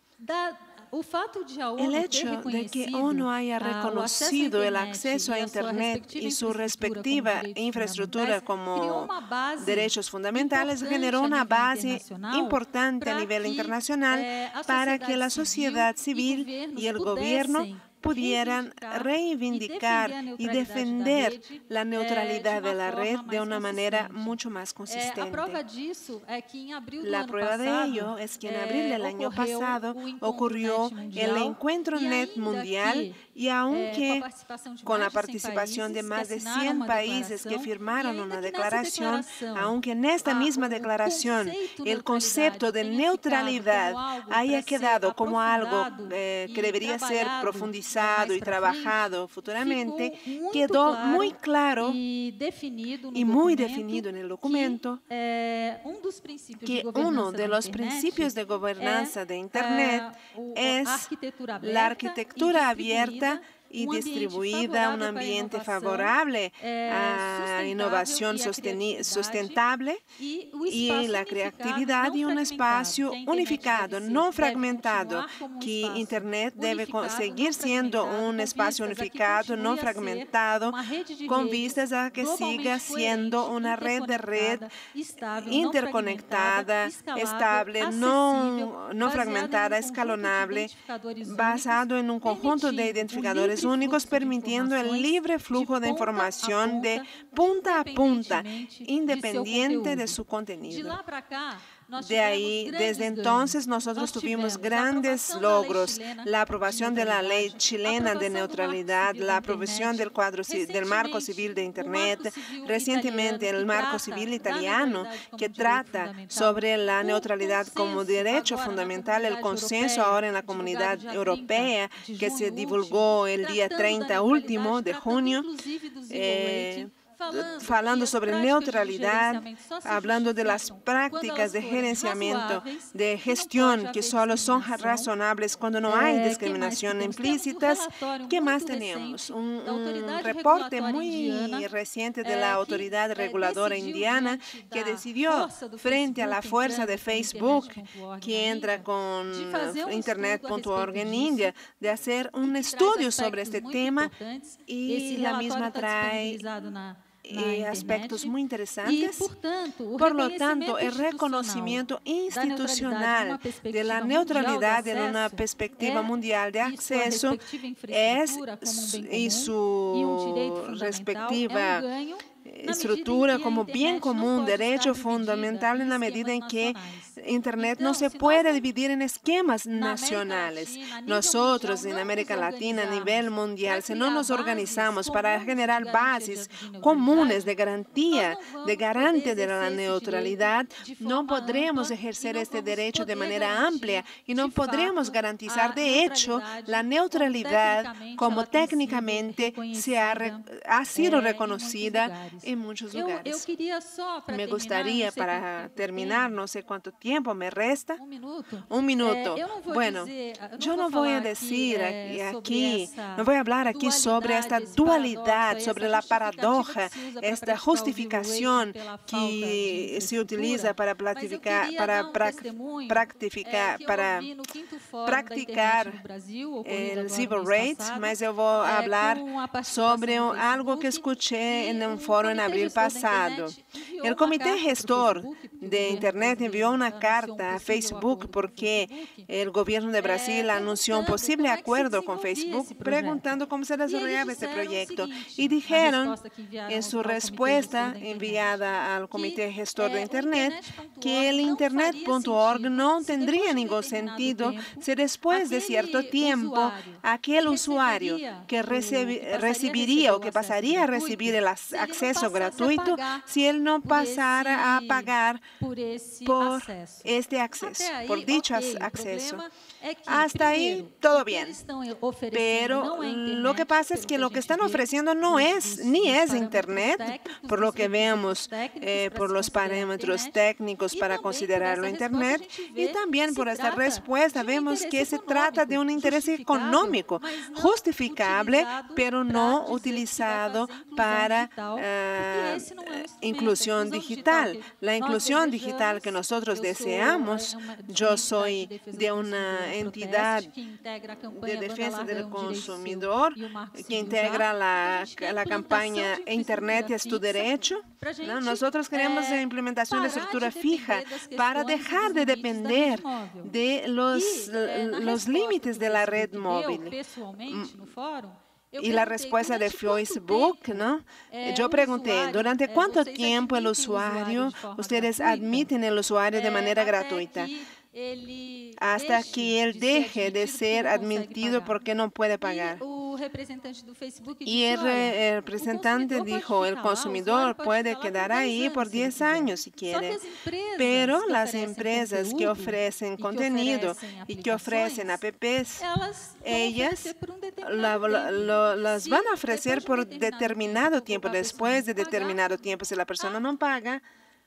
El hecho de que ONU haya reconocido el acceso a Internet y su respectiva infraestructura como derechos fundamentales generó una base importante a nivel internacional para que la sociedad civil y el gobierno pudieran reivindicar y defender la neutralidad de la red de una manera mucho más consistente. La prueba de ello es que en abril del año pasado ocurrió el Encuentro Net Mundial y aunque con la participación de más de cien países que firmaron una declaración, aunque en esta misma declaración el concepto de neutralidad haya quedado como algo eh, que debería ser profundizado y trabajado futuramente, quedó muy claro y muy definido en el documento que uno de los principios de gobernanza de Internet es la arquitectura abierta y distribuida, un ambiente favorable a innovación sustentable y la creatividad y un espacio unificado, no fragmentado, que Internet debe seguir siendo un espacio unificado, no fragmentado, con vistas a que siga siendo una red de red interconectada, estable, no, no fragmentada, escalonable, basado en un conjunto de identificadores únicos, permitiendo el libre flujo de información de punta a punta, independiente de su contenido. De ahí, desde entonces, nosotros tuvimos grandes logros: la aprobación de la ley chilena de neutralidad, la aprobación del cuadro del marco civil de Internet, recientemente el marco civil italiano que trata sobre la neutralidad como derecho fundamental, el consenso ahora en la Comunidad Europea que se divulgó el día treinta último de junio. Eh, Falando sobre neutralidad, hablando de las prácticas de gerenciamiento, de gestión, que solo son razonables cuando no hay discriminación implícitas. ¿Qué más tenemos? Un, un reporte muy reciente de la autoridad reguladora indiana que decidió, frente a la fuerza de Facebook, que entra con internet punto org en India, de hacer un estudio sobre este tema, y la misma trae y aspectos muy interesantes. Por lo tanto, el reconocimiento institucional de la neutralidad en una perspectiva mundial de acceso es, y su respectiva estructura como bien común, derecho fundamental, en la medida en que Internet no se puede dividir en esquemas nacionales. Nosotros en América Latina, a nivel mundial, si no nos organizamos para generar bases comunes de garantía, de garante de la neutralidad, no podremos ejercer este derecho de manera amplia y no podremos garantizar, de hecho, la neutralidad como técnicamente se ha, ha sido reconocida en muchos lugares. Me gustaría, para terminar, no sé cuánto tiempo me resta. Un minuto. Bueno, yo no voy a decir aquí, no voy a hablar aquí sobre esta dualidad, sobre la paradoja, esta justificación que se utiliza para platificar, para practicar, para practicar el civil rights, mas eu vou hablar sobre algo que escuché en un foro en abril pasado. El Comité Gestor de Internet envió una carta a Facebook porque el gobierno de Brasil anunció un posible acuerdo con Facebook preguntando cómo se desarrollaba este proyecto. Y dijeron en su respuesta enviada al Comité Gestor de Internet que el internet punto org no tendría ningún sentido si después de cierto tiempo aquel usuario que recibi recibiría o que pasaría a recibir el acceso gratuito si él no pasara a pagar por este acceso, por dicho acceso. Hasta ahí todo bien, pero lo que pasa es que lo que están ofreciendo no es ni es Internet, por lo que vemos eh, por los parámetros técnicos para considerarlo Internet, y también por esta respuesta vemos que se trata de un interés económico justificable, pero no utilizado para uh, inclusión digital. La inclusión digital que nosotros deseamos, yo soy de una entidad de defensa del consumidor que integra la, la campaña Internet es tu derecho, ¿no? Nosotros queremos la implementación de estructura fija para dejar de depender de los, los límites de la red móvil. Y la respuesta de Facebook, ¿no? Yo pregunté, ¿durante cuánto tiempo el usuario, ustedes admiten el usuario de manera gratuita? Hasta que él deje de ser admitido porque no puede pagar. Y el representante dijo, el consumidor puede quedar ahí por diez años si quiere, pero las empresas que ofrecen contenido y que ofrecen apps, ellas la, la, las van a ofrecer por determinado tiempo. Después de determinado tiempo, si la persona no paga,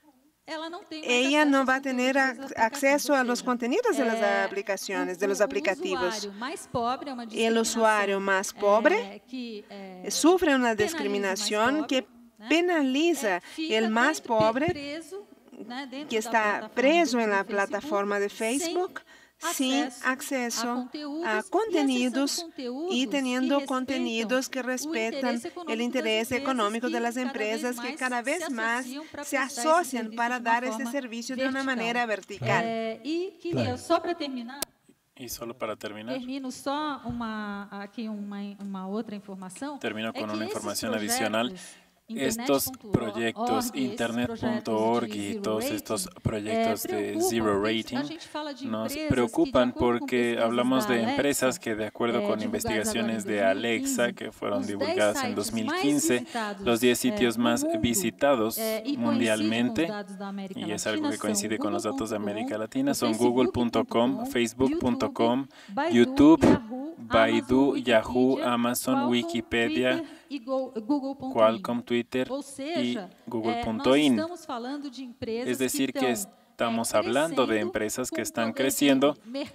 ella no va a tener acceso a los contenidos de las aplicaciones, de los aplicativos. El usuario más pobre sufre una discriminación que penaliza el más pobre que está preso en la plataforma de Facebook sin acceso a contenidos y teniendo contenidos que respetan el interés económico de las empresas que cada vez más se asocian para dar este servicio de una manera vertical. Y quería, só para terminar, Y solo para terminar, termino só uma, aqui uma, uma outra informação. Termino con una información adicional. Estos proyectos, Internet punto org y todos estos proyectos de Zero Rating nos preocupan porque hablamos de empresas que, de acuerdo con investigaciones de Alexa que fueron divulgadas en dos mil quince, los diez sitios más visitados mundialmente, y es algo que coincide con los datos de América Latina, son Google punto com, Facebook punto com, YouTube, Baidu, Yahoo, Amazon, Wikipedia, Qualcomm, Twitter y Google punto in. Es decir, que estamos hablando de empresas que están creciendo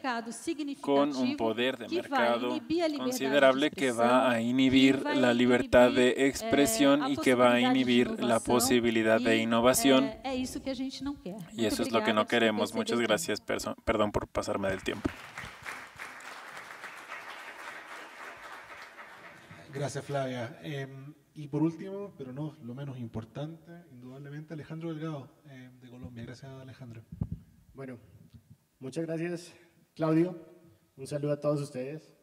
con un poder de mercado considerable que va a inhibir la libertad de expresión y que va a inhibir la posibilidad de innovación. Y eso es lo que no queremos. Muchas gracias. Perdón por pasarme del tiempo. Gracias, Flavia. Eh, y por último, pero no lo menos importante, indudablemente, Alejandro Delgado, eh, de Colombia. Gracias, Alejandro. Bueno, muchas gracias, Claudio. Un saludo a todos ustedes.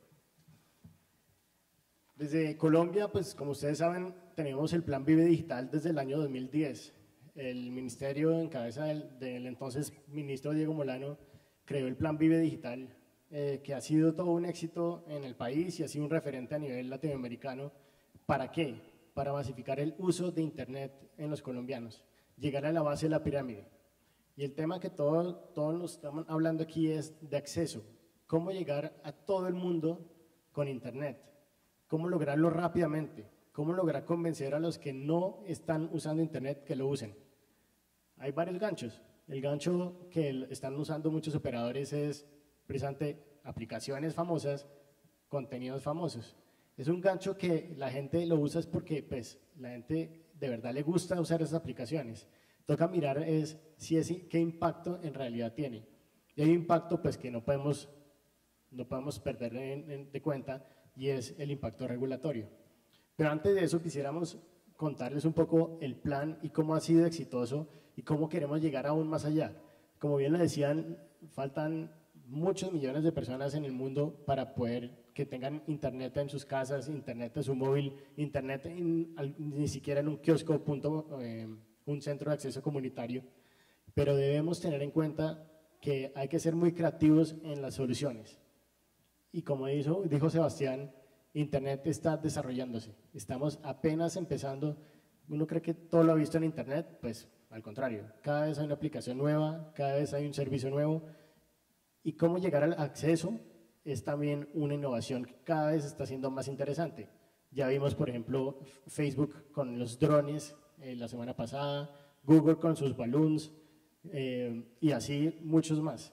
Desde Colombia, pues como ustedes saben, tenemos el Plan Vive Digital desde el año dos mil diez. El ministerio, en cabeza del, del entonces ministro Diego Molano, creó el Plan Vive Digital, Eh, que ha sido todo un éxito en el país y ha sido un referente a nivel latinoamericano. ¿Para qué? Para masificar el uso de Internet en los colombianos, llegar a la base de la pirámide. Y el tema que todos, todos nos estamos hablando aquí es de acceso. ¿Cómo llegar a todo el mundo con Internet? ¿Cómo lograrlo rápidamente? ¿Cómo lograr convencer a los que no están usando Internet que lo usen? Hay varios ganchos. El gancho que están usando muchos operadores es precisamente aplicaciones famosas, contenidos famosos. Es un gancho que la gente lo usa es porque pues, la gente de verdad le gusta usar esas aplicaciones. Toca mirar es, si es, qué impacto en realidad tiene. Y hay un impacto pues, que no podemos, no podemos perder en, en, de cuenta y es el impacto regulatorio. Pero antes de eso quisiéramos contarles un poco el plan y cómo ha sido exitoso y cómo queremos llegar aún más allá. Como bien lo decían, faltan muchos millones de personas en el mundo para poder que tengan internet en sus casas, internet en su móvil, internet en, ni siquiera en un kiosco, punto, eh, un centro de acceso comunitario, pero debemos tener en cuenta que hay que ser muy creativos en las soluciones. Y como dijo, dijo Sebastián, internet está desarrollándose, estamos apenas empezando. Uno cree que todo lo ha visto en internet, pues al contrario, cada vez hay una aplicación nueva, cada vez hay un servicio nuevo, y cómo llegar al acceso es también una innovación que cada vez está siendo más interesante. Ya vimos, por ejemplo, Facebook con los drones eh, la semana pasada, Google con sus balloons, eh, y así muchos más.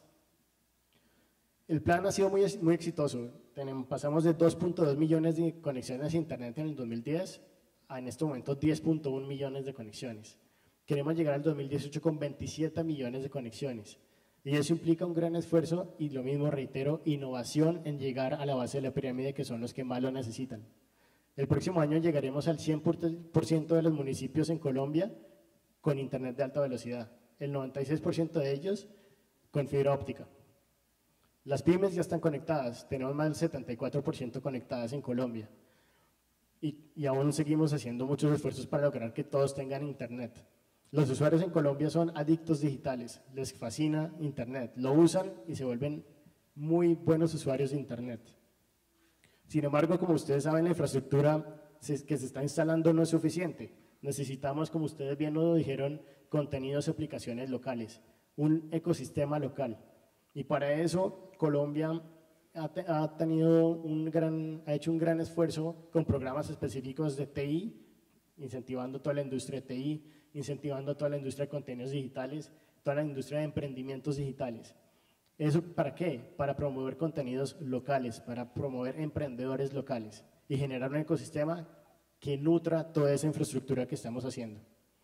El plan ha sido muy, muy exitoso. Tenemos, pasamos de dos punto dos millones de conexiones a internet en el dos mil diez a en este momento diez punto uno millones de conexiones. Queremos llegar al dos mil dieciocho con veintisiete millones de conexiones. Y eso implica un gran esfuerzo y, lo mismo reitero, innovación en llegar a la base de la pirámide, que son los que más lo necesitan. El próximo año llegaremos al cien por ciento de los municipios en Colombia con internet de alta velocidad, el noventa y seis por ciento de ellos con fibra óptica. Las pymes ya están conectadas, tenemos más del setenta y cuatro por ciento conectadas en Colombia y, y aún seguimos haciendo muchos esfuerzos para lograr que todos tengan internet. Los usuarios en Colombia son adictos digitales, les fascina internet, lo usan y se vuelven muy buenos usuarios de internet. Sin embargo, como ustedes saben, la infraestructura que se está instalando no es suficiente. Necesitamos, como ustedes bien lo dijeron, contenidos y aplicaciones locales, un ecosistema local. Y para eso Colombia ha, te, ha, tenido un gran, ha hecho un gran esfuerzo con programas específicos de T I, incentivando toda la industria de T I, incentivando toda la industria de contenidos digitales, toda la industria de emprendimientos digitales. ¿Eso para qué? Para promover contenidos locales, para promover emprendedores locales y generar un ecosistema que nutra toda esa infraestructura que estamos haciendo.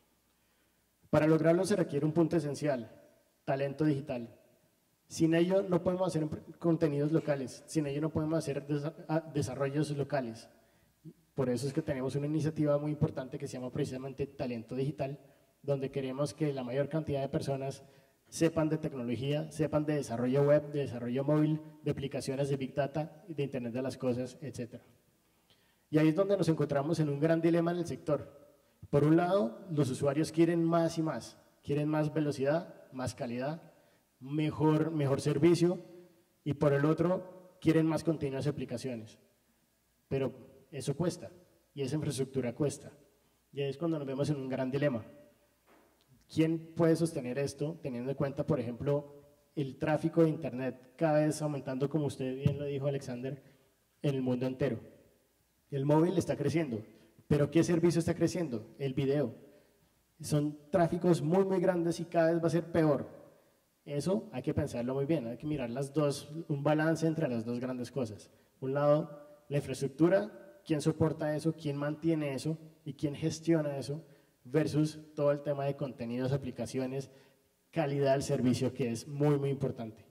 Para lograrlo se requiere un punto esencial, talento digital. Sin ello no podemos hacer contenidos locales, sin ello no podemos hacer desarrollos locales. Por eso es que tenemos una iniciativa muy importante que se llama precisamente Talento Digital, donde queremos que la mayor cantidad de personas sepan de tecnología, sepan de desarrollo web, de desarrollo móvil, de aplicaciones de Big Data, de Internet de las Cosas, etcétera. Y ahí es donde nos encontramos en un gran dilema en el sector. Por un lado, los usuarios quieren más y más, quieren más velocidad, más calidad, mejor, mejor servicio, y por el otro, quieren más contenidos y aplicaciones. Pero eso cuesta, y esa infraestructura cuesta. Y ahí es cuando nos vemos en un gran dilema. ¿Quién puede sostener esto teniendo en cuenta, por ejemplo, el tráfico de internet cada vez aumentando, como usted bien lo dijo, Alexander, en el mundo entero? El móvil está creciendo, pero ¿qué servicio está creciendo? El video. Son tráficos muy, muy grandes y cada vez va a ser peor. Eso hay que pensarlo muy bien, hay que mirar las dos, un balance entre las dos grandes cosas. Un lado, la infraestructura, quién soporta eso, quién mantiene eso y quién gestiona eso, versus todo el tema de contenidos, aplicaciones, calidad del servicio, que es muy, muy importante.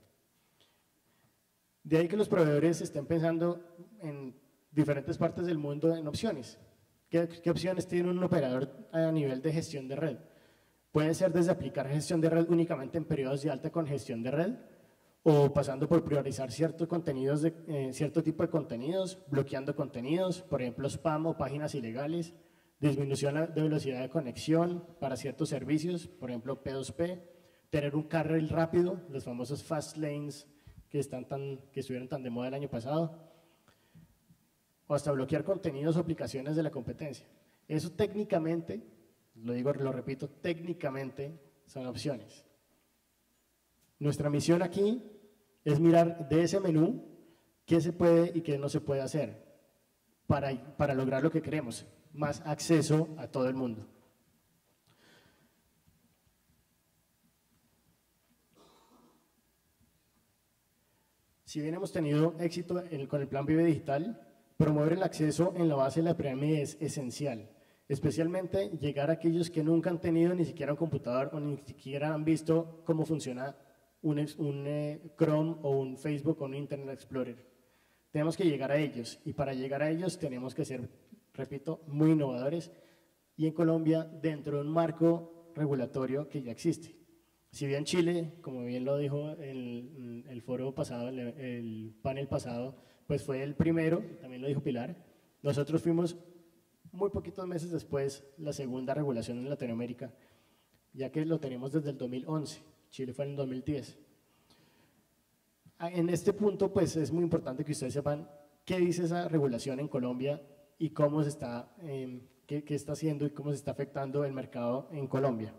De ahí que los proveedores estén pensando en diferentes partes del mundo en opciones. ¿Qué, qué opciones tiene un operador a nivel de gestión de red? Puede ser desde aplicar gestión de red únicamente en periodos de alta congestión de red, o pasando por priorizar ciertos contenidos de, eh, cierto tipo de contenidos, bloqueando contenidos, por ejemplo spam o páginas ilegales, disminución de velocidad de conexión para ciertos servicios, por ejemplo P dos P, tener un carril rápido, los famosos fast lanes que, están tan, que estuvieron tan de moda el año pasado, o hasta bloquear contenidos o aplicaciones de la competencia. Eso técnicamente, lo digo, lo repito, técnicamente son opciones. Nuestra misión aquí es mirar de ese menú qué se puede y qué no se puede hacer para, para lograr lo que queremos, más acceso a todo el mundo. Si bien hemos tenido éxito en, con el Plan Vive Digital, promover el acceso en la base de la pirámide es esencial, especialmente llegar a aquellos que nunca han tenido ni siquiera un computador o ni siquiera han visto cómo funciona un, un eh, Chrome o un Facebook o un Internet Explorer. Tenemos que llegar a ellos y para llegar a ellos tenemos que ser, repito, muy innovadores y en Colombia dentro de un marco regulatorio que ya existe. Si bien Chile, como bien lo dijo el, el foro pasado, el, el panel pasado, pues fue el primero, también lo dijo Pilar, nosotros fuimos muy poquitos meses después la segunda regulación en Latinoamérica, ya que lo tenemos desde el dos mil once, Chile fue en el dos mil diez. En este punto, pues es muy importante que ustedes sepan qué dice esa regulación en Colombia y cómo se está, eh, qué, qué está haciendo y cómo se está afectando el mercado en Colombia.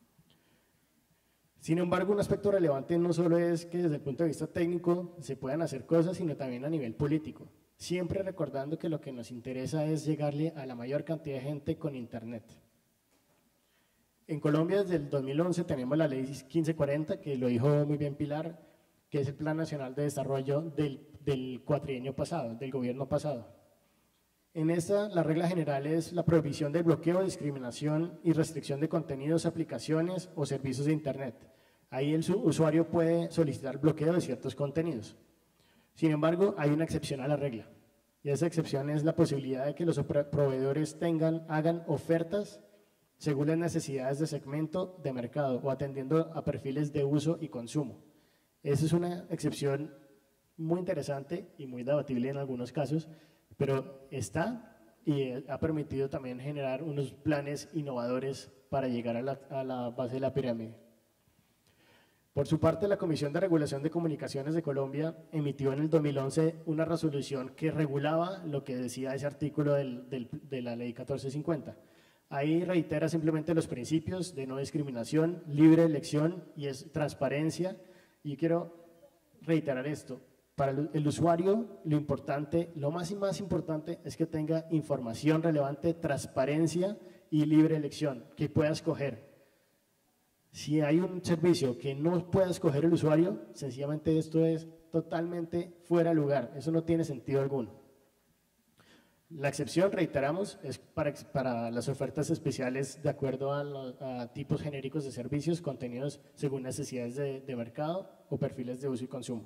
Sin embargo, un aspecto relevante no solo es que desde el punto de vista técnico se puedan hacer cosas, sino también a nivel político. Siempre recordando que lo que nos interesa es llegarle a la mayor cantidad de gente con Internet. En Colombia desde el dos mil once tenemos la ley quince cuarenta, que lo dijo muy bien Pilar, que es el Plan Nacional de Desarrollo del, del cuatrienio pasado, del gobierno pasado. En esta, la regla general es la prohibición del bloqueo, discriminación y restricción de contenidos, aplicaciones o servicios de Internet. Ahí el usuario puede solicitar bloqueo de ciertos contenidos. Sin embargo, hay una excepción a la regla, y esa excepción es la posibilidad de que los proveedores tengan, hagan ofertas según las necesidades de segmento de mercado o atendiendo a perfiles de uso y consumo. Esa es una excepción muy interesante y muy debatible en algunos casos, pero está y ha permitido también generar unos planes innovadores para llegar a la, a la base de la pirámide. Por su parte, la Comisión de Regulación de Comunicaciones de Colombia emitió en el dos mil once una resolución que regulaba lo que decía ese artículo del, del, de la ley catorce cincuenta. Ahí reitera simplemente los principios de no discriminación, libre elección y es transparencia. Y quiero reiterar esto, para el usuario lo importante, lo más y más importante es que tenga información relevante, transparencia y libre elección, que pueda escoger. Si hay un servicio que no pueda escoger el usuario, sencillamente esto es totalmente fuera de lugar, eso no tiene sentido alguno. La excepción, reiteramos, es para, para las ofertas especiales de acuerdo a, los, a tipos genéricos de servicios, contenidos según necesidades de, de mercado o perfiles de uso y consumo.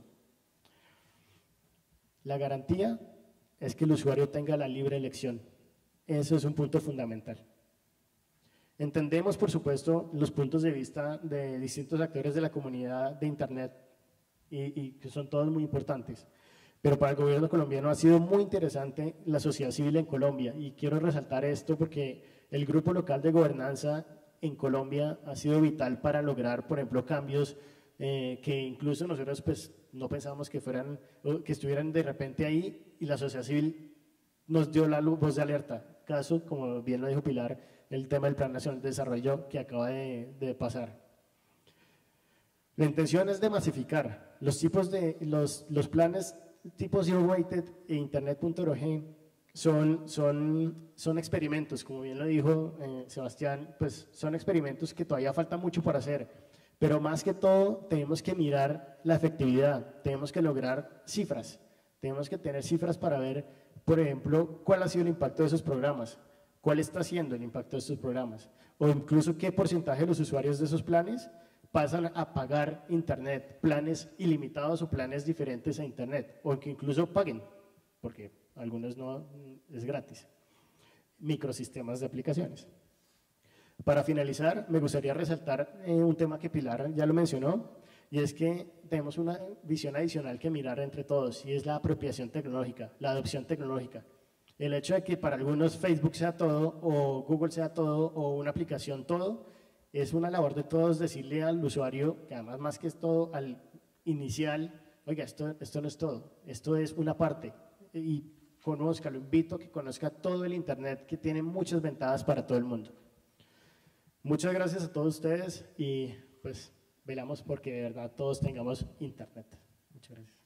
La garantía es que el usuario tenga la libre elección. Eso es un punto fundamental. Entendemos, por supuesto, los puntos de vista de distintos actores de la comunidad de Internet y, y que son todos muy importantes. Pero para el gobierno colombiano ha sido muy interesante la sociedad civil en Colombia y quiero resaltar esto porque el grupo local de gobernanza en Colombia ha sido vital para lograr, por ejemplo, cambios eh, que incluso nosotros pues, no pensábamos que, fueran, que estuvieran de repente ahí y la sociedad civil nos dio la voz de alerta. Caso, como bien lo dijo Pilar, el tema del Plan Nacional de Desarrollo que acaba de, de pasar. La intención es de masificar los tipos de los, los planes tipo Zero Rated e Internet punto org son, son, son experimentos, como bien lo dijo eh, Sebastián, pues son experimentos que todavía falta mucho por hacer, pero más que todo tenemos que mirar la efectividad, tenemos que lograr cifras, tenemos que tener cifras para ver, por ejemplo, cuál ha sido el impacto de esos programas, cuál está siendo el impacto de estos programas, o incluso qué porcentaje de los usuarios de esos planes pasan a pagar Internet, planes ilimitados o planes diferentes a Internet, o que incluso paguen, porque algunos no es gratis, microsistemas de aplicaciones. Para finalizar, me gustaría resaltar eh, un tema que Pilar ya lo mencionó, y es que tenemos una visión adicional que mirar entre todos, y es la apropiación tecnológica, la adopción tecnológica. El hecho de que para algunos Facebook sea todo, o Google sea todo, o una aplicación todo, es una labor de todos decirle al usuario, que además más que es todo, al inicial, oiga, esto, esto no es todo, esto es una parte, y conozca, lo invito a que conozca todo el Internet, que tiene muchas ventajas para todo el mundo. Muchas gracias a todos ustedes y pues velamos porque de verdad todos tengamos Internet. Muchas gracias.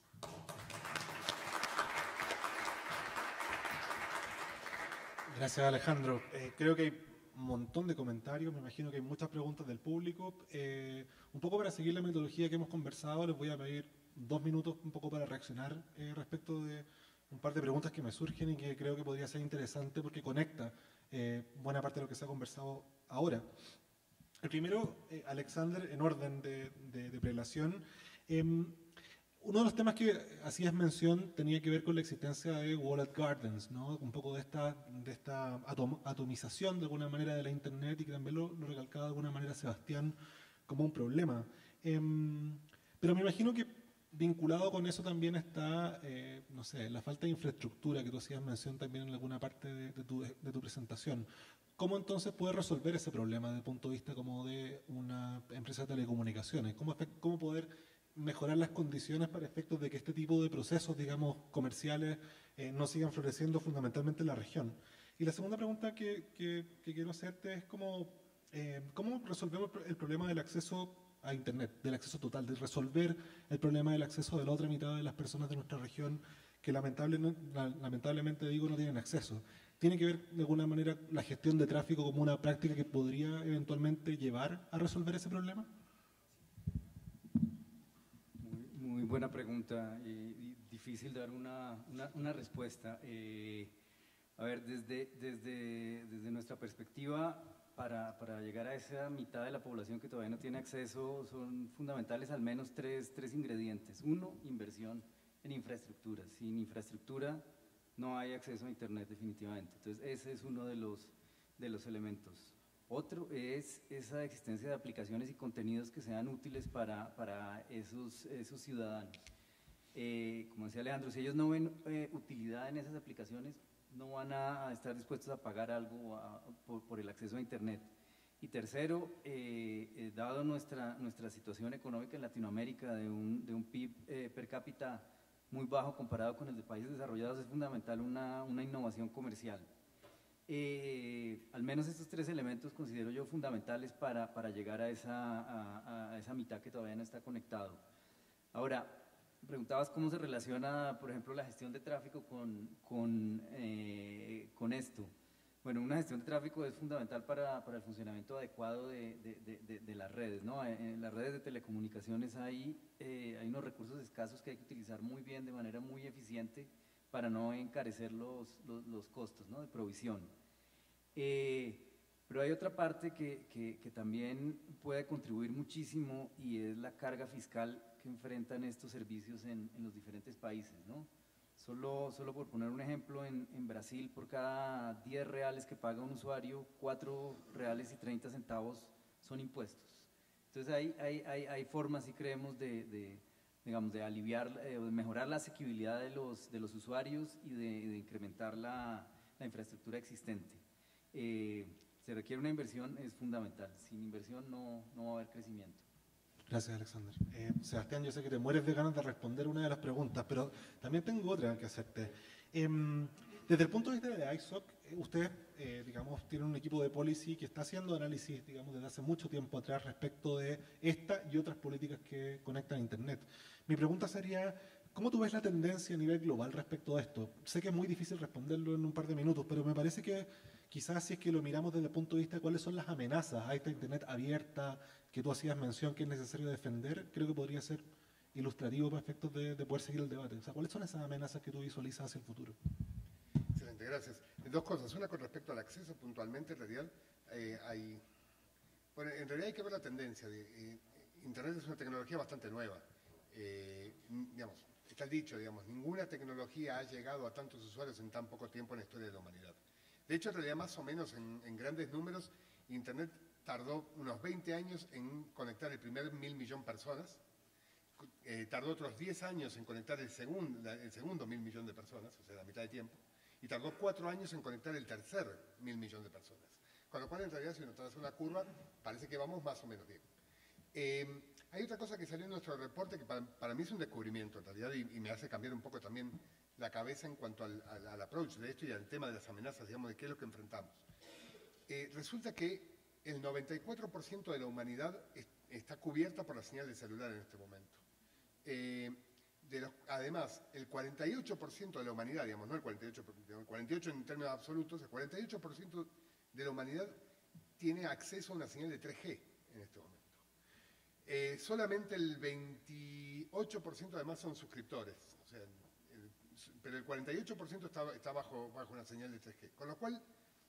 Gracias, Alejandro. Eh, creo que hay un montón de comentarios, me imagino que hay muchas preguntas del público. Eh, un poco para seguir la metodología que hemos conversado, les voy a pedir dos minutos un poco para reaccionar eh, respecto de un par de preguntas que me surgen y que creo que podría ser interesante porque conecta eh, buena parte de lo que se ha conversado ahora. El primero, eh, Alexander, en orden de, de, de prelación. Eh, Uno de los temas que hacías mención tenía que ver con la existencia de walled gardens, ¿no? Un poco de esta, de esta atom, atomización de alguna manera de la Internet, y que también lo, lo recalcaba de alguna manera Sebastián como un problema. Eh, pero me imagino que vinculado con eso también está, eh, no sé, la falta de infraestructura que tú hacías mención también en alguna parte de, de, tu, de tu presentación. ¿Cómo entonces puedes resolver ese problema desde el punto de vista como de una empresa de telecomunicaciones? ¿Cómo, cómo poder mejorar las condiciones para efectos de que este tipo de procesos, digamos, comerciales eh, no sigan floreciendo fundamentalmente en la región? Y la segunda pregunta que, que, que quiero hacerte es cómo, eh, cómo resolvemos el problema del acceso a Internet, del acceso total, de resolver el problema del acceso de la otra mitad de las personas de nuestra región que lamentable, lamentablemente digo no tienen acceso. ¿Tiene que ver de alguna manera la gestión de tráfico como una práctica que podría eventualmente llevar a resolver ese problema? Muy, muy buena pregunta y, y difícil dar una, una, una respuesta. Eh, a ver, desde, desde, desde nuestra perspectiva, para, para llegar a esa mitad de la población que todavía no tiene acceso, son fundamentales al menos tres, tres ingredientes. Uno, inversión en infraestructura. Sin infraestructura no hay acceso a Internet definitivamente. Entonces ese es uno de los, de los elementos. Otro es esa existencia de aplicaciones y contenidos que sean útiles para, para esos, esos ciudadanos. Eh, como decía Alejandro, si ellos no ven eh, utilidad en esas aplicaciones, no van a estar dispuestos a pagar algo a, por, por el acceso a Internet. Y tercero, eh, eh, dado nuestra, nuestra situación económica en Latinoamérica de un, de un P I B eh, per cápita muy bajo comparado con el de países desarrollados, es fundamental una, una innovación comercial. Eh, al menos estos tres elementos considero yo fundamentales para, para llegar a esa, a, a esa mitad que todavía no está conectado. Ahora, preguntabas cómo se relaciona, por ejemplo, la gestión de tráfico con, con, eh, con esto. Bueno, una gestión de tráfico es fundamental para, para el funcionamiento adecuado de, de, de, de las redes, ¿no? En las redes de telecomunicaciones hay, eh, hay unos recursos escasos que hay que utilizar muy bien, de manera muy eficiente, para no encarecer los, los, los costos, ¿no?, de provisión. Eh, pero hay otra parte que, que, que también puede contribuir muchísimo, y es la carga fiscal que enfrentan estos servicios en, en los diferentes países, ¿no? Solo, solo por poner un ejemplo, en, en Brasil, por cada diez reales que paga un usuario, cuatro reales y treinta centavos son impuestos. Entonces hay, hay, hay, hay formas, si creemos, de, de, digamos, de aliviar, eh, de mejorar la asequibilidad de los, de los usuarios y de, de incrementar la, la infraestructura existente. Eh, se requiere una inversión, es fundamental. Sin inversión no, no va a haber crecimiento. Gracias, Alexander. Eh, Sebastián, yo sé que te mueres de ganas de responder una de las preguntas, pero también tengo otra que hacerte. Eh, desde el punto de vista de I S O C, usted, eh, digamos, tiene un equipo de policy que está haciendo análisis, digamos, desde hace mucho tiempo atrás respecto de esta y otras políticas que conectan a Internet. Mi pregunta sería, ¿cómo tú ves la tendencia a nivel global respecto a esto? Sé que es muy difícil responderlo en un par de minutos, pero me parece que quizás si es que lo miramos desde el punto de vista de cuáles son las amenazas a esta Internet abierta, que tú hacías mención que es necesario defender, creo que podría ser ilustrativo para efectos de, de poder seguir el debate. O sea, ¿cuáles son esas amenazas que tú visualizas hacia el futuro? Excelente, gracias. Dos cosas. Una con respecto al acceso puntualmente, en realidad, eh, hay, bueno, en realidad hay que ver la tendencia. De, eh, Internet es una tecnología bastante nueva. Eh, digamos, está dicho, digamos, ninguna tecnología ha llegado a tantos usuarios en tan poco tiempo en la historia de la humanidad. De hecho, en realidad, más o menos, en, en grandes números, Internet tardó unos veinte años en conectar el primer mil millón de personas, eh, tardó otros diez años en conectar el segundo, el segundo mil millón de personas, o sea, la mitad de tiempo, y tardó cuatro años en conectar el tercer mil millón de personas. Con lo cual, en realidad, si uno traza una curva, parece que vamos más o menos bien. Eh, hay otra cosa que salió en nuestro reporte que para, para mí es un descubrimiento, en realidad, y, y me hace cambiar un poco también la cabeza en cuanto al, al, al approach de esto y al tema de las amenazas, digamos, de qué es lo que enfrentamos. Eh, resulta que el noventa y cuatro por ciento de la humanidad es, está cubierta por la señal de celular en este momento. Eh, de los, además, el cuarenta y ocho por ciento de la humanidad, digamos, no el cuarenta y ocho por ciento, el cuarenta y ocho por ciento en términos absolutos, el cuarenta y ocho por ciento de la humanidad tiene acceso a una señal de tres G en este momento. Eh, solamente el veintiocho por ciento además son suscriptores, o sea, el, pero el cuarenta y ocho por ciento está, está bajo, bajo una señal de tres G. Con lo cual,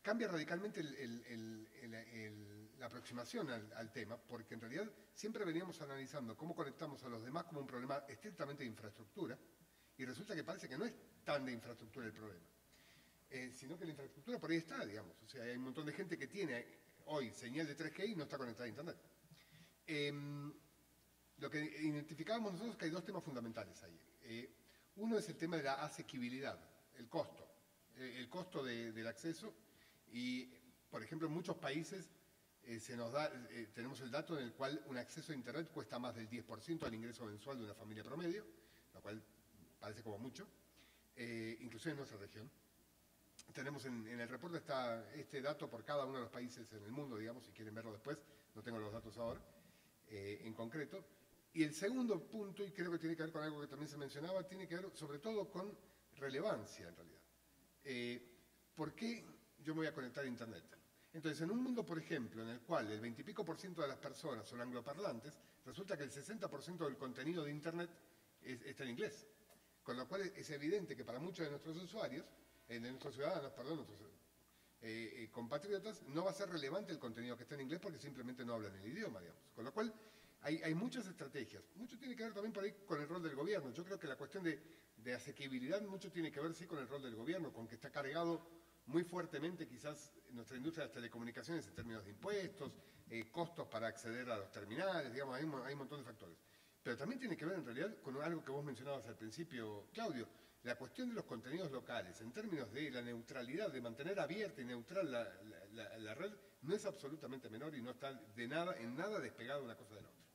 cambia radicalmente el, el, el, el, el, la aproximación al, al tema, porque en realidad siempre veníamos analizando cómo conectamos a los demás como un problema estrictamente de infraestructura, y resulta que parece que no es tan de infraestructura el problema, eh, sino que la infraestructura por ahí está, digamos. O sea, hay un montón de gente que tiene hoy señal de tres G y no está conectada a Internet. Eh, lo que identificábamos nosotros es que hay dos temas fundamentales ahí. Eh, uno es el tema de la asequibilidad, el costo, eh, el costo de, del acceso, y, por ejemplo, en muchos países eh, se nos da, eh, tenemos el dato en el cual un acceso a Internet cuesta más del diez por ciento al ingreso mensual de una familia promedio, lo cual parece como mucho, eh, inclusive en nuestra región. Tenemos en, en el reporte está este dato por cada uno de los países en el mundo, digamos, si quieren verlo después, no tengo los datos ahora, eh, en concreto. Y el segundo punto, y creo que tiene que ver con algo que también se mencionaba, tiene que ver sobre todo con relevancia en realidad. Eh, ¿Por qué yo me voy a conectar a Internet? Entonces, en un mundo, por ejemplo, en el cual el veintipico por ciento de las personas son angloparlantes, resulta que el sesenta por ciento del contenido de Internet es, está en inglés. Con lo cual es evidente que para muchos de nuestros usuarios, eh, de nuestros ciudadanos, perdón, nuestros eh, eh, compatriotas, no va a ser relevante el contenido que está en inglés porque simplemente no hablan el idioma, digamos. Con lo cual hay, hay muchas estrategias. Mucho tiene que ver también por ahí con el rol del gobierno. Yo creo que la cuestión de, de asequibilidad mucho tiene que ver, sí, con el rol del gobierno, con que está cargado muy fuertemente quizás nuestra industria de las telecomunicaciones en términos de impuestos, eh, costos para acceder a los terminales, digamos, hay, hay un montón de factores. Pero también tiene que ver en realidad con algo que vos mencionabas al principio, Claudio, la cuestión de los contenidos locales, en términos de la neutralidad, de mantener abierta y neutral la, la, la, la red, no es absolutamente menor y no está de nada, en nada despegada una cosa de la otra.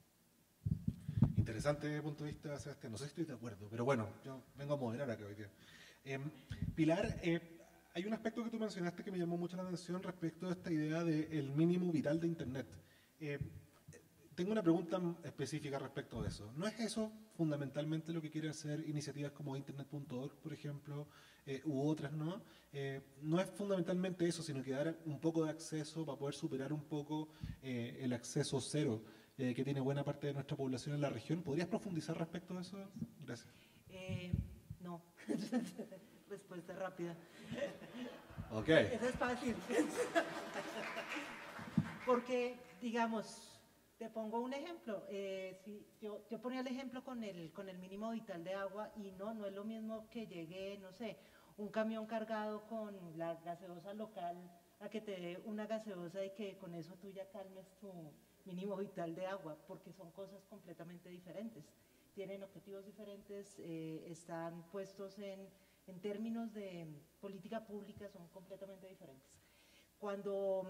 Interesante punto de vista, Sebastián. No sé si estoy de acuerdo, pero bueno, yo vengo a moderar acá hoy día. Eh, Pilar, eh, hay un aspecto que tú mencionaste que me llamó mucho la atención respecto a esta idea del mínimo vital de Internet. Eh, tengo una pregunta específica respecto a eso. ¿No es eso fundamentalmente lo que quieren hacer iniciativas como internet punto org, por ejemplo, eh, u otras, no? Eh, no es fundamentalmente eso, sino que dar un poco de acceso para poder superar un poco eh, el acceso cero eh, que tiene buena parte de nuestra población en la región. ¿Podrías profundizar respecto a eso? Gracias. Eh, no. Respuesta rápida. Ok. Eso es fácil. Porque, digamos, te pongo un ejemplo. Eh, si yo, yo ponía el ejemplo con el, con el mínimo vital de agua y no, no es lo mismo que llegue, no sé, un camión cargado con la gaseosa local a que te dé una gaseosa y que con eso tú ya calmes tu mínimo vital de agua, porque son cosas completamente diferentes. Tienen objetivos diferentes, eh, están puestos en, en términos de política pública, son completamente diferentes. Cuando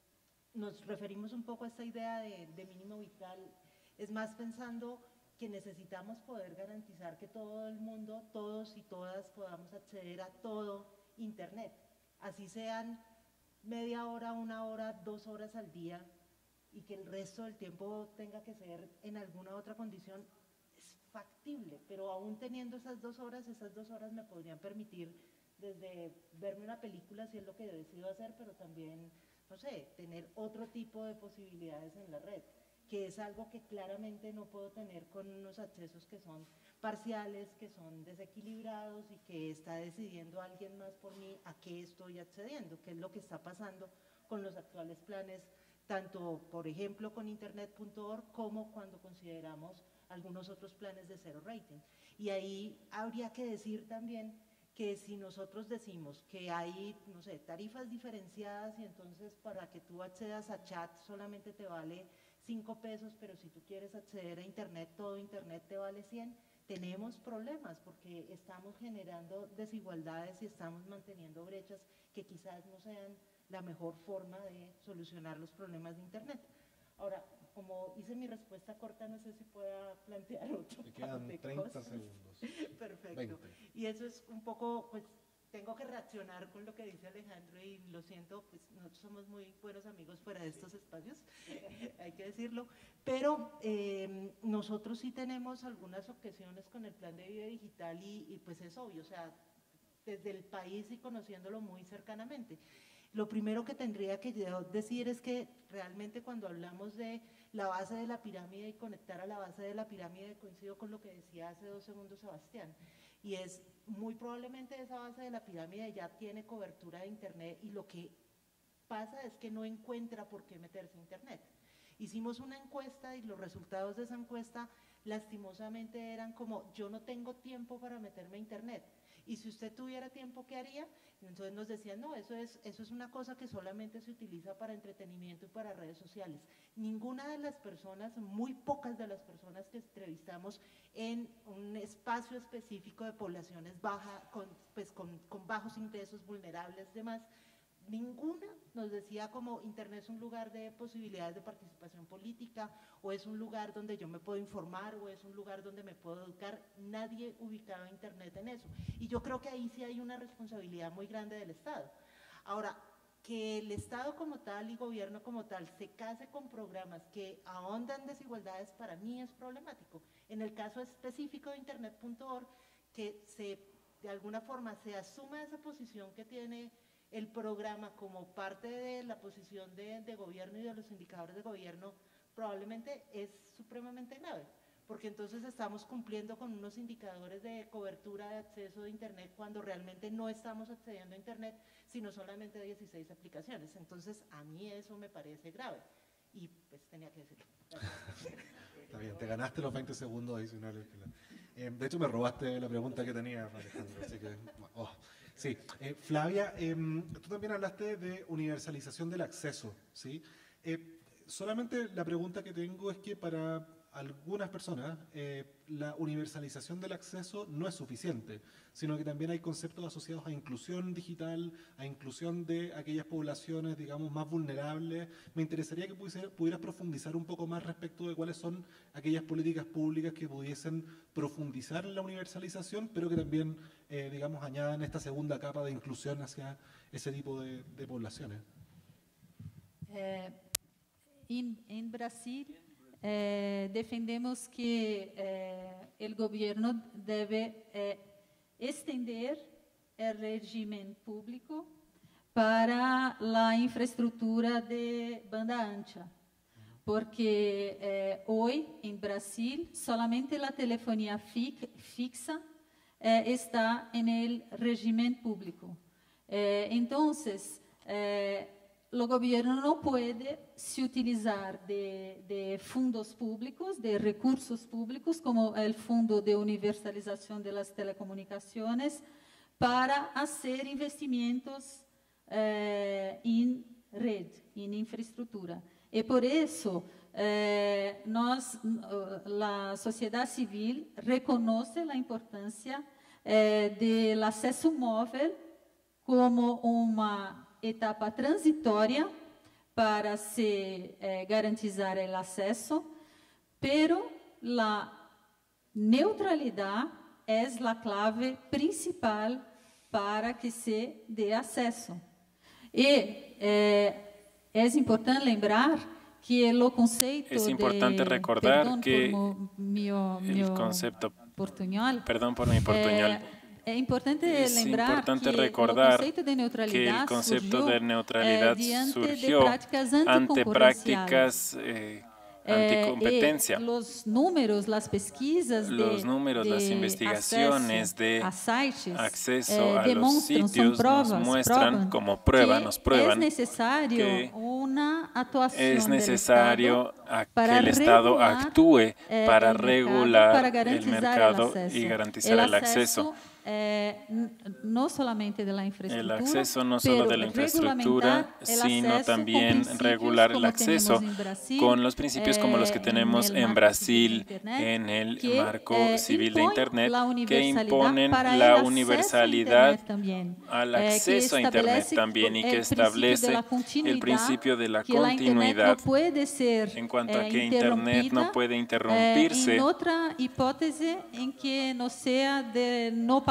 nos referimos un poco a esta idea de, de mínimo vital, es más pensando que necesitamos poder garantizar que todo el mundo, todos y todas podamos acceder a todo Internet, así sean media hora, una hora, dos horas al día, y que el resto del tiempo tenga que ser en alguna otra condición. Es factible, pero aún teniendo esas dos horas, esas dos horas me podrían permitir desde verme una película, si es lo que yo decido hacer, pero también, no sé, tener otro tipo de posibilidades en la red, que es algo que claramente no puedo tener con unos accesos que son parciales, que son desequilibrados y que está decidiendo alguien más por mí a qué estoy accediendo, que es lo que está pasando con los actuales planes, tanto, por ejemplo, con internet punto org, como cuando consideramos algunos otros planes de cero rating. Y ahí habría que decir también que si nosotros decimos que hay, no sé, tarifas diferenciadas y entonces para que tú accedas a chat solamente te vale cinco pesos, pero si tú quieres acceder a internet, todo internet te vale cien, tenemos problemas porque estamos generando desigualdades y estamos manteniendo brechas que quizás no sean la mejor forma de solucionar los problemas de internet. Ahora, como hice mi respuesta corta, no sé si pueda plantear otro. Me quedan treinta segundos. Perfecto. veinte. Y eso es un poco, pues, tengo que reaccionar con lo que dice Alejandro y lo siento, pues nosotros somos muy buenos amigos fuera de estos espacios, hay que decirlo, pero eh, nosotros sí tenemos algunas objeciones con el plan de vida digital y, y pues es obvio, o sea, desde el país y conociéndolo muy cercanamente. Lo primero que tendría que yo decir es que realmente cuando hablamos de la base de la pirámide y conectar a la base de la pirámide, coincido con lo que decía hace dos segundos Sebastián. y es muy probablemente esa base de la pirámide ya tiene cobertura de Internet y lo que pasa es que no encuentra por qué meterse a Internet. Hicimos una encuesta y los resultados de esa encuesta lastimosamente eran como, yo no tengo tiempo para meterme a Internet. Y si usted tuviera tiempo, ¿qué haría? Entonces nos decían, no, eso es, eso es una cosa que solamente se utiliza para entretenimiento y para redes sociales. Ninguna de las personas, muy pocas de las personas que entrevistamos en un espacio específico de poblaciones baja, con, pues, con, con bajos ingresos, vulnerables, demás, ninguna nos decía como Internet es un lugar de posibilidades de participación política o es un lugar donde yo me puedo informar o es un lugar donde me puedo educar. Nadie ubicaba Internet en eso. Y yo creo que ahí sí hay una responsabilidad muy grande del Estado. Ahora, que el Estado como tal y gobierno como tal se case con programas que ahondan desigualdades, para mí es problemático. En el caso específico de Internet punto org, que se, de alguna forma se asuma esa posición que tiene el programa como parte de la posición de, de gobierno y de los indicadores de gobierno, probablemente es supremamente grave, porque entonces estamos cumpliendo con unos indicadores de cobertura de acceso de Internet cuando realmente no estamos accediendo a Internet, sino solamente a dieciséis aplicaciones. Entonces, a mí eso me parece grave y pues tenía que decirlo. Está bien, te ganaste los veinte segundos adicionales. Eh, de hecho, me robaste la pregunta que tenía, Alejandro, así que... Oh. Sí, eh, Flavia, eh, tú también hablaste de universalización del acceso, ¿sí? Eh, solamente la pregunta que tengo es que para algunas personas eh, la universalización del acceso no es suficiente, sino que también hay conceptos asociados a inclusión digital, a inclusión de aquellas poblaciones, digamos, más vulnerables. Me interesaría que pudieras profundizar un poco más respecto de cuáles son aquellas políticas públicas que pudiesen profundizar en la universalización, pero que también, eh, digamos, añadan esta segunda capa de inclusión hacia ese tipo de, de poblaciones. Eh, en, en Brasil, Eh, defendemos que eh, el gobierno debe eh, extender el régimen público para la infraestructura de banda ancha, porque eh, hoy en Brasil solamente la telefonía fi fixa eh, está en el régimen público. Eh, entonces, eh, o governo não pode se utilizar de, de fundos públicos, de recursos públicos, como o Fundo de Universalização das Telecomunicações, para fazer investimentos eh, em rede, em infraestrutura. E por isso, eh, nós, a sociedade civil, reconhece a importância eh, do acesso móvel como uma etapa transitória para se eh, garantizar o acesso, pero a neutralidade é a clave principal para que se dê acesso. E eh, é importante lembrar que o conceito es importante de, recordar perdón que por mi, mi, el concepto, portuñol, perdón por mi portuñol, eh, É importante es lembrar importante que recordar o conceito de neutralidade que el concepto surgiu, de neutralidad eh, surgió de práticas ante prácticas eh, anticompetencia. Eh, los números, las pesquisas, los de, números, de las investigaciones de sites, acceso eh, a los sitios pruebas, nos muestran como prueba, nos prueban es necesario que una actuación es necesario del que el Estado regular, actúe eh, para el regular mercado, para el mercado el y garantizar el acceso. Eh, no solamente de la infraestructura, el acceso no solo de la infraestructura, sino también regular el acceso con los principios como los que tenemos en Brasil, en el marco civil de Internet, que imponen la universalidad al acceso a Internet también y que establece el principio de la continuidad en cuanto a que Internet no puede interrumpirse. En otra hipótesis en que no sea de no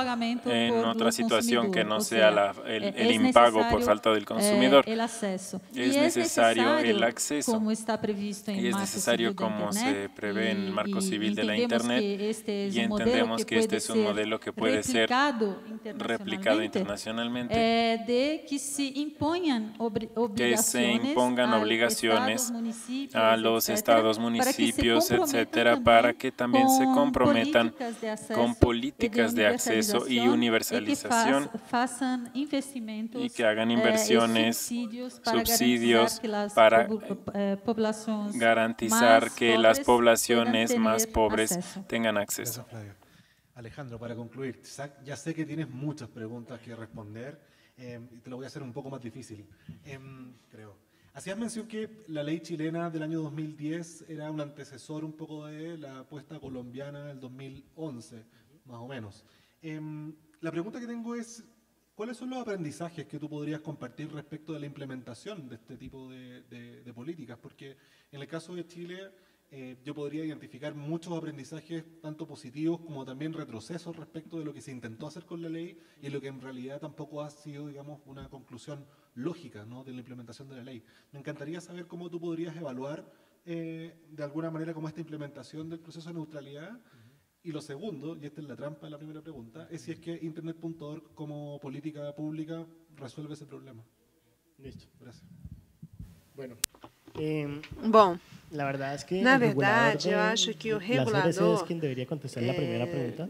pagamento en por otra lo situación consumidor, que no o sea sea, la, el, eh, el es impago por necesario, falta del eh, consumidor. el acceso. Es Y necesario el acceso. como está previsto en Y es marco necesario civil de como Internet, se prevé en el marco y- civil de la entendemos Internet, que este es y un modelo entendemos que que este puede es un ser modelo que puede ser replicado replicado internacionalmente, internacionalmente, eh, de que se impongan obri- que se obligaciones impongan al obligaciones estados, municipios, a los etcétera, estados, para que se municipios, comprometan etcétera, también para que también se con comprometan políticas de acceso con y de políticas de acceso y universalización, y que universalización, faz- hagan investimentos y que hagan eh, y inversiones, subsidios para subsidios garantizar que las para pobu- eh, poblaciones garantizar más que las pobres poblaciones puedan más tener pobres acceso. tengan acceso. Gracias, Flavio. Alejandro, para concluir, sa- ya sé que tienes muchas preguntas que responder eh, y te lo voy a hacer un poco más difícil, em, creo. Hacías mención que la ley chilena del año dos mil diez era un antecesor un poco de la apuesta colombiana del dos mil once, más o menos. Em, la pregunta que tengo es, ¿cuáles son los aprendizajes que tú podrías compartir respecto de la implementación de este tipo de, de- de políticas? Porque en el caso de Chile, eh, yo podría identificar muchos aprendizajes, tanto positivos como también retrocesos respecto de lo que se intentó hacer con la ley y lo que en realidad tampoco ha sido, digamos, una conclusión lógica, ¿no?, de la implementación de la ley. Me encantaría saber cómo tú podrías evaluar eh, de alguna manera como esta implementación del proceso de neutralidad. Y lo segundo, y esta es la trampa de la primera pregunta, es si es que internet punto org como política pública resuelve ese problema. Listo. Gracias. Bueno, eh, Bom, la verdad es que na el regulador verdade, eu de acho que o la C R C es regulador quien debería contestar la primera pregunta.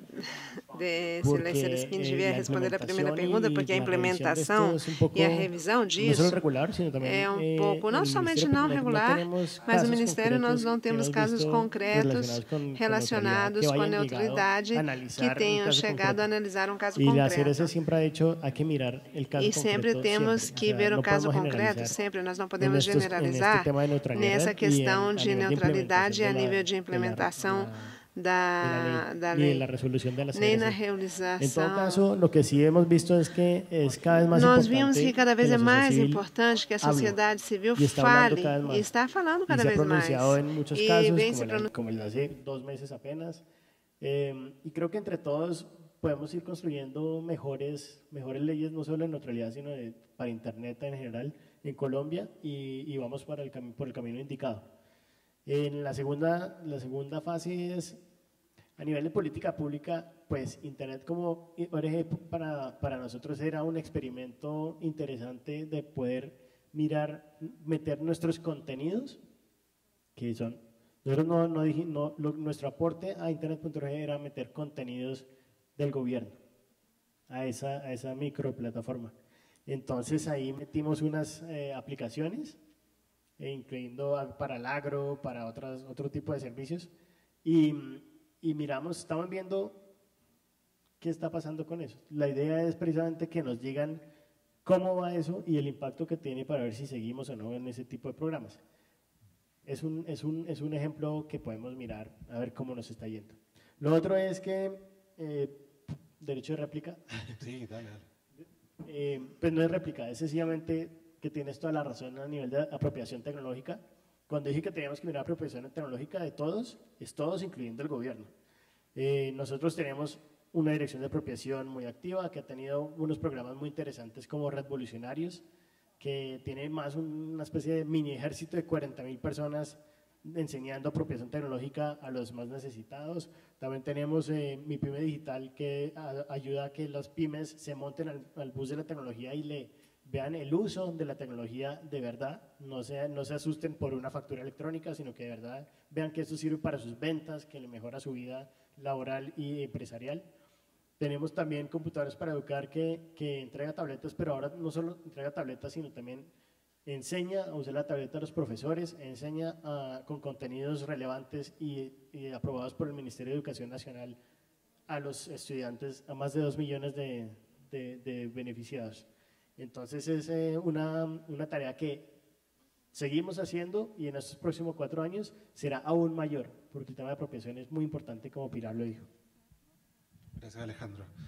de Porque, Silêncio quem eh, devia la responder a primeira pergunta, implementación porque a y la revisión de esto implementação es un poco, e a revisão no disso solo regular, sino también, é um eh, pouco, não el somente Ministerio não no- no regular, tenemos mas casos no Ministério nós concretos não que temos hemos casos visto concretos relacionados con- con relacionados neutralidad, com a que hayan neutralidade llegado a que analizar un tenham caso chegado concreto. a analisar um caso Y la C R concreto. C siempre ha dicho, hay que mirar el caso E sempre concreto temos siempre. que O sea, ver o no caso podemos concreto, generalizar sempre. Nós não en podemos estos- en este generalizar tema de neutralidad nessa y en- questão a de nivel de neutralidade e a implementación de la- nível de de la- implementação de da, ley, da ni en lei, la resolución de la nem na C R C. En todo realização. caso, lo que sí hemos visto es que es cada vez más Nós importante vimos que cada vez la é sociedad mais civil importante que a hable sociedade civil y está hablando fale cada vez más. e está falando y cada se ha vez mais. pronunciado en muchos E casos, vem como, se el, pronun- como el de hace dos meses apenas. Eh, y creo que entre todos podemos ir construyendo mejores, mejores leyes, no solo de neutralidad, sino de, para Internet en general en Colombia, y, y vamos para el cami- por el camino indicado. En la segunda, la segunda fase es, a nivel de política pública, pues Internet como O R G para, para nosotros era un experimento interesante de poder mirar, meter nuestros contenidos, que son, nosotros no, no, dij- no lo- nuestro aporte a internet punto org era meter contenidos del gobierno a esa, a esa micro plataforma. Entonces ahí metimos unas eh, aplicaciones, e incluyendo a- para el agro, para otras, otro tipo de servicios, y, y miramos, estamos viendo qué está pasando con eso. La idea es precisamente que nos digan cómo va eso y el impacto que tiene para ver si seguimos o no en ese tipo de programas. Es un, es un, es un ejemplo que podemos mirar a ver cómo nos está yendo. Lo otro es que, eh, derecho de réplica, Sí, dale, dale. eh, pues no es réplica, es sencillamente que tienes toda la razón a nivel de apropiación tecnológica. Cuando dije que teníamos que mirar apropiación tecnológica de todos, es todos, incluyendo el gobierno. Eh, nosotros tenemos una dirección de apropiación muy activa que ha tenido unos programas muy interesantes como Revolucionarios, que tiene más una especie de mini ejército de cuarenta mil personas enseñando apropiación tecnológica a los más necesitados. También tenemos eh, Mi Pyme Digital, que a, ayuda a que las pymes se monten al, al bus de la tecnología y le vean el uso de la tecnología de verdad, no se, no se asusten por una factura electrónica, sino que de verdad vean que esto sirve para sus ventas, que le mejora su vida laboral y empresarial. Tenemos también Computadores para Educar, que, que entrega tabletas, pero ahora no solo entrega tabletas, sino también enseña a usar la tableta a los profesores, enseña a, con contenidos relevantes y, y aprobados por el Ministerio de Educación Nacional a los estudiantes, a más de dos millones de, de, de beneficiados. Entonces es eh, una, una tarea que seguimos haciendo y en estos próximos cuatro años será aún mayor, porque el tema de apropiación es muy importante, como Pilar lo dijo. Gracias, Alejandro.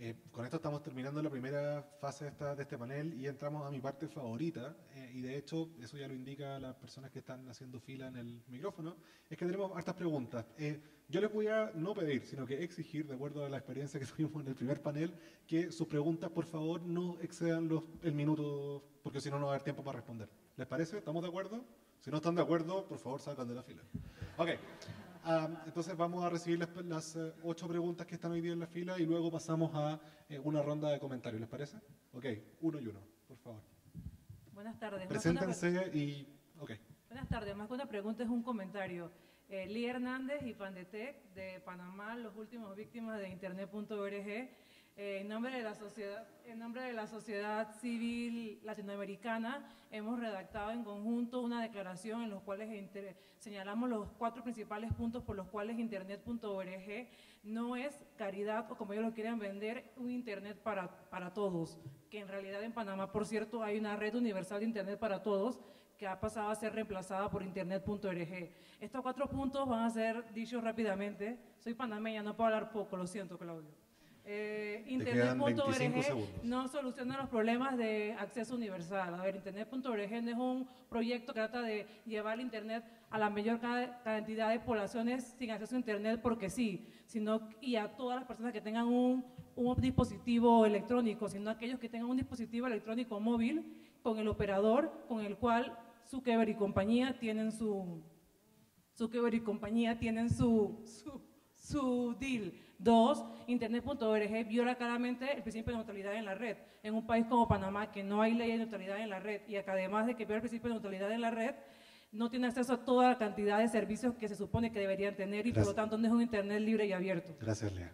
Eh, con esto estamos terminando la primera fase de, esta, de este panel y entramos a mi parte favorita, eh, y de hecho, eso ya lo indica las personas que están haciendo fila en el micrófono, es que tenemos hartas preguntas. Eh, yo les voy a no pedir, sino que exigir, de acuerdo a la experiencia que tuvimos en el primer panel, que sus preguntas, por favor, no excedan los, el minuto, porque si no, no va a haber tiempo para responder. ¿Les parece? ¿Estamos de acuerdo? Si no están de acuerdo, por favor, salgan de la fila. Ok. Um, entonces vamos a recibir las, las uh, ocho preguntas que están hoy día en la fila y luego pasamos a eh, una ronda de comentarios. ¿Les parece? Ok, uno y uno, por favor. Buenas tardes. Preséntense y... Ok. Buenas tardes. Más que una pregunta es un comentario. Eh, Lee Hernández y Pandetec de Panamá, los últimos víctimas de internet punto org. Eh, en, nombre de la sociedad, en nombre de la sociedad civil latinoamericana hemos redactado en conjunto una declaración en la cual señalamos los cuatro principales puntos por los cuales internet punto org no es caridad o como ellos lo quieren vender, un internet para, para todos, que en realidad en Panamá, por cierto, hay una red universal de internet para todos que ha pasado a ser reemplazada por internet punto org. Estos cuatro puntos van a ser dichos rápidamente. Soy panameña, no puedo hablar poco, lo siento, Claudio. Eh, internet punto org no soluciona los problemas de acceso universal. A ver, internet punto org no es un proyecto que trata de llevar el internet a la mayor cantidad de poblaciones sin acceso a internet porque sí, sino y a todas las personas que tengan un, un dispositivo electrónico, sino a aquellos que tengan un dispositivo electrónico móvil con el operador con el cual Zuckerberg y compañía tienen su Zuckerberg y compañía tienen su, su, su deal. Dos, internet punto org viola claramente el principio de neutralidad en la red. En un país como Panamá, que no hay ley de neutralidad en la red y que además de que viola el principio de neutralidad en la red, no tiene acceso a toda la cantidad de servicios que se supone que deberían tener y Gracias. Por lo tanto no es un internet libre y abierto. Gracias, Lea.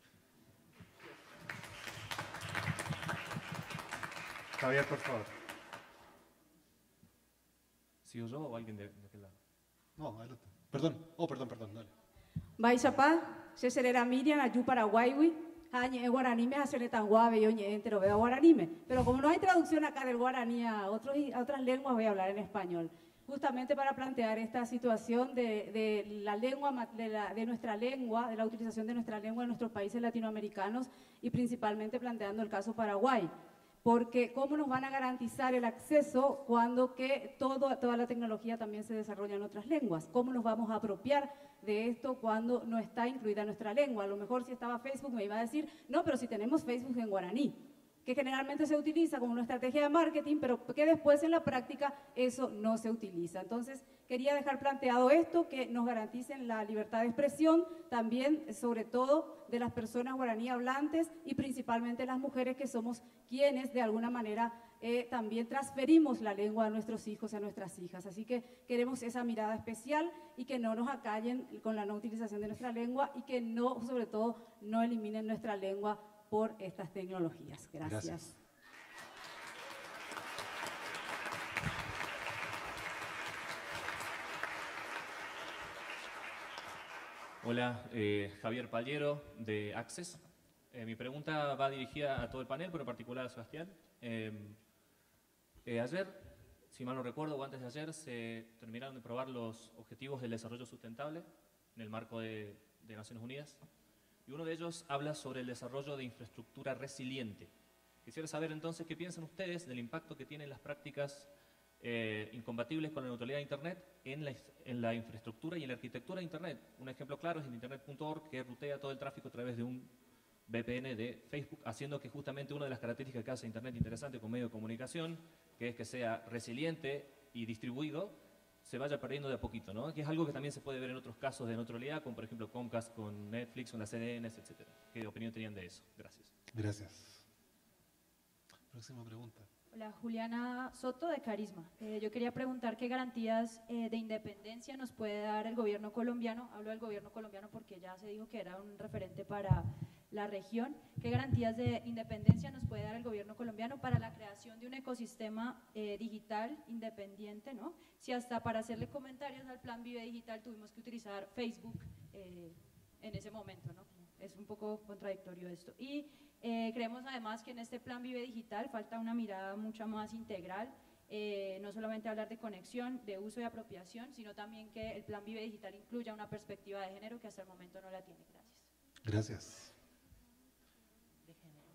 Javier, por favor. ¿Sigo yo o alguien de, de aquel lado? No, adelante. Perdón. Oh, perdón, perdón, dale. Baichapá, se será Miriam, ayú Paraguay, añe guaraní me hace tan guave, yo entero veo guaraní, pero como no hay traducción acá del guaraní a, otros, a otras lenguas, voy a hablar en español. Justamente para plantear esta situación de, de la lengua, de, la, de nuestra lengua, de la utilización de nuestra lengua en nuestros países latinoamericanos y principalmente planteando el caso Paraguay. Porque ¿cómo nos van a garantizar el acceso cuando que todo, toda la tecnología también se desarrolla en otras lenguas? ¿Cómo nos vamos a apropiar de esto cuando no está incluida nuestra lengua? A lo mejor si estaba Facebook me iba a decir, no, pero si tenemos Facebook en guaraní, que generalmente se utiliza como una estrategia de marketing, pero que después en la práctica eso no se utiliza. Entonces, quería dejar planteado esto, que nos garanticen la libertad de expresión, también, sobre todo, de las personas guaraní hablantes y principalmente las mujeres que somos quienes, de alguna manera, eh, también transferimos la lengua a nuestros hijos y a nuestras hijas. Así que queremos esa mirada especial y que no nos acallen con la no utilización de nuestra lengua y que no, sobre todo, no eliminen nuestra lengua por estas tecnologías. Gracias. Gracias. Hola, eh, Javier Paliero de Access. Eh, mi pregunta va dirigida a todo el panel, pero en particular a Sebastián. Eh, eh, ayer, si mal no recuerdo, o antes de ayer, se terminaron de probar los Objetivos del Desarrollo Sustentable en el marco de, de Naciones Unidas. Y uno de ellos habla sobre el desarrollo de infraestructura resiliente. Quisiera saber entonces qué piensan ustedes del impacto que tienen las prácticas eh, incompatibles con la neutralidad de Internet en la, en la infraestructura y en la arquitectura de Internet. Un ejemplo claro es el internet punto org, que rutea todo el tráfico a través de un V P N de Facebook, haciendo que justamente una de las características que hace Internet interesante como medio de comunicación, que es que sea resiliente y distribuido, se vaya perdiendo de a poquito, ¿no? Que es algo que también se puede ver en otros casos de neutralidad, como por ejemplo Comcast con Netflix, con las C D Ns, etcétera. ¿Qué opinión tenían de eso? Gracias. Gracias. Próxima pregunta. Hola, Juliana Soto de Carisma. Eh, yo quería preguntar qué garantías eh, de independencia nos puede dar el gobierno colombiano. Hablo del gobierno colombiano porque ya se dijo que era un referente para la región. ¿Qué garantías de independencia nos puede dar el gobierno colombiano para la creación de un ecosistema eh, digital independiente, ¿no? Si hasta para hacerle comentarios al Plan Vive Digital tuvimos que utilizar Facebook eh, en ese momento, ¿no? Es un poco contradictorio esto. Y eh, creemos además que en este Plan Vive Digital falta una mirada mucho más integral, eh, no solamente hablar de conexión, de uso y apropiación, sino también que el Plan Vive Digital incluya una perspectiva de género que hasta el momento no la tiene. Gracias. Gracias. De género.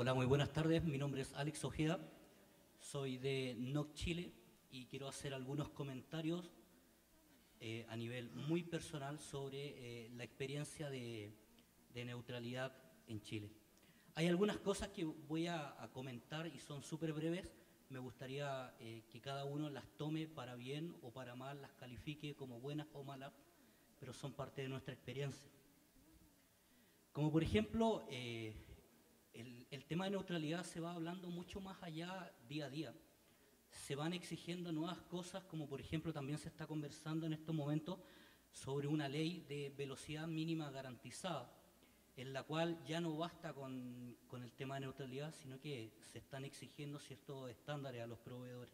Hola, muy buenas tardes. Mi nombre es Alex Ojeda, soy de N O C Chile y quiero hacer algunos comentarios eh, a nivel muy personal sobre eh, la experiencia de, de neutralidad en Chile. Hay algunas cosas que voy a, a comentar y son súper breves. Me gustaría eh, que cada uno las tome para bien o para mal, las califique como buenas o malas, pero son parte de nuestra experiencia. Como por ejemplo, eh, el, el tema de neutralidad se va hablando mucho más allá día a día. Se van exigiendo nuevas cosas, como por ejemplo también se está conversando en estos momentos sobre una ley de velocidad mínima garantizada, en la cual ya no basta con, con el tema de neutralidad, sino que se están exigiendo ciertos estándares a los proveedores.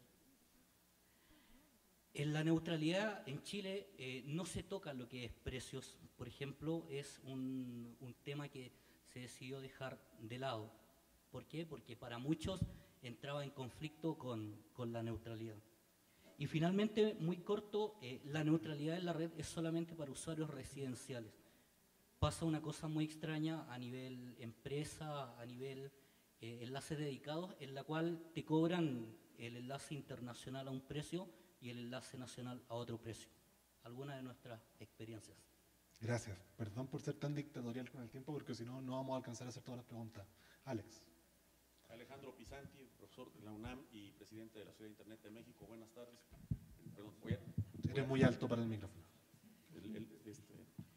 En la neutralidad en Chile eh, no se toca lo que es precios, por ejemplo, es un, un tema que se decidió dejar de lado. ¿Por qué? Porque para muchos entraba en conflicto con, con la neutralidad. Y finalmente, muy corto, eh, la neutralidad en la red es solamente para usuarios residenciales. Pasa una cosa muy extraña a nivel empresa, a nivel eh, enlaces dedicados, en la cual te cobran el enlace internacional a un precio y el enlace nacional a otro precio. Algunas de nuestras experiencias. Gracias. Perdón por ser tan dictatorial con el tiempo, porque si no, no vamos a alcanzar a hacer todas las preguntas. Alex. Alejandro Pisanti, profesor de la UNAM y presidente de la Sociedad de Internet de México. Buenas tardes. Perdón, voy a, voy Eres a, muy alto para el micrófono. El, el, este,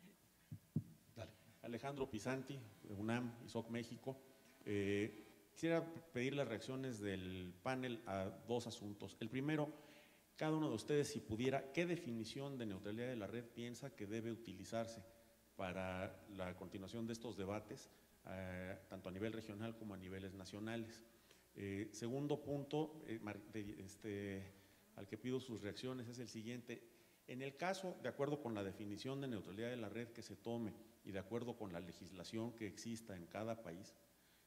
Dale. Alejandro Pisanti, de UNAM y S O C México. Eh, quisiera pedir las reacciones del panel a dos asuntos. El primero, cada uno de ustedes, si pudiera, ¿qué definición de neutralidad de la red piensa que debe utilizarse para la continuación de estos debates, eh, tanto a nivel regional como a niveles nacionales? Eh, segundo punto, eh, de, este, al que pido sus reacciones, es el siguiente. En el caso, de acuerdo con la definición de neutralidad de la red que se tome y de acuerdo con la legislación que exista en cada país,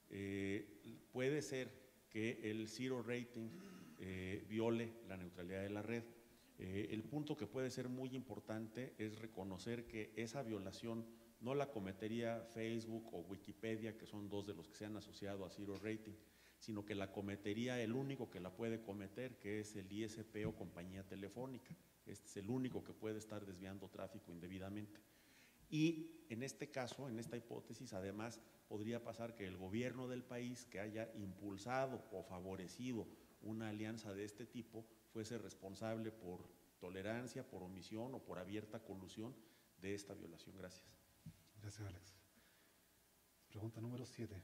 eh, puede ser que el zero rating eh, viole la neutralidad de la red. Eh, el punto que puede ser muy importante es reconocer que esa violación no la cometería Facebook o Wikipedia, que son dos de los que se han asociado a zero rating, sino que la cometería el único que la puede cometer, que es el I S P o compañía telefónica. Este es el único que puede estar desviando tráfico indebidamente. Y en este caso, en esta hipótesis, además, podría pasar que el gobierno del país que haya impulsado o favorecido una alianza de este tipo fuese responsable por tolerancia, por omisión o por abierta colusión de esta violación. Gracias. Gracias, Alex. Pregunta número siete.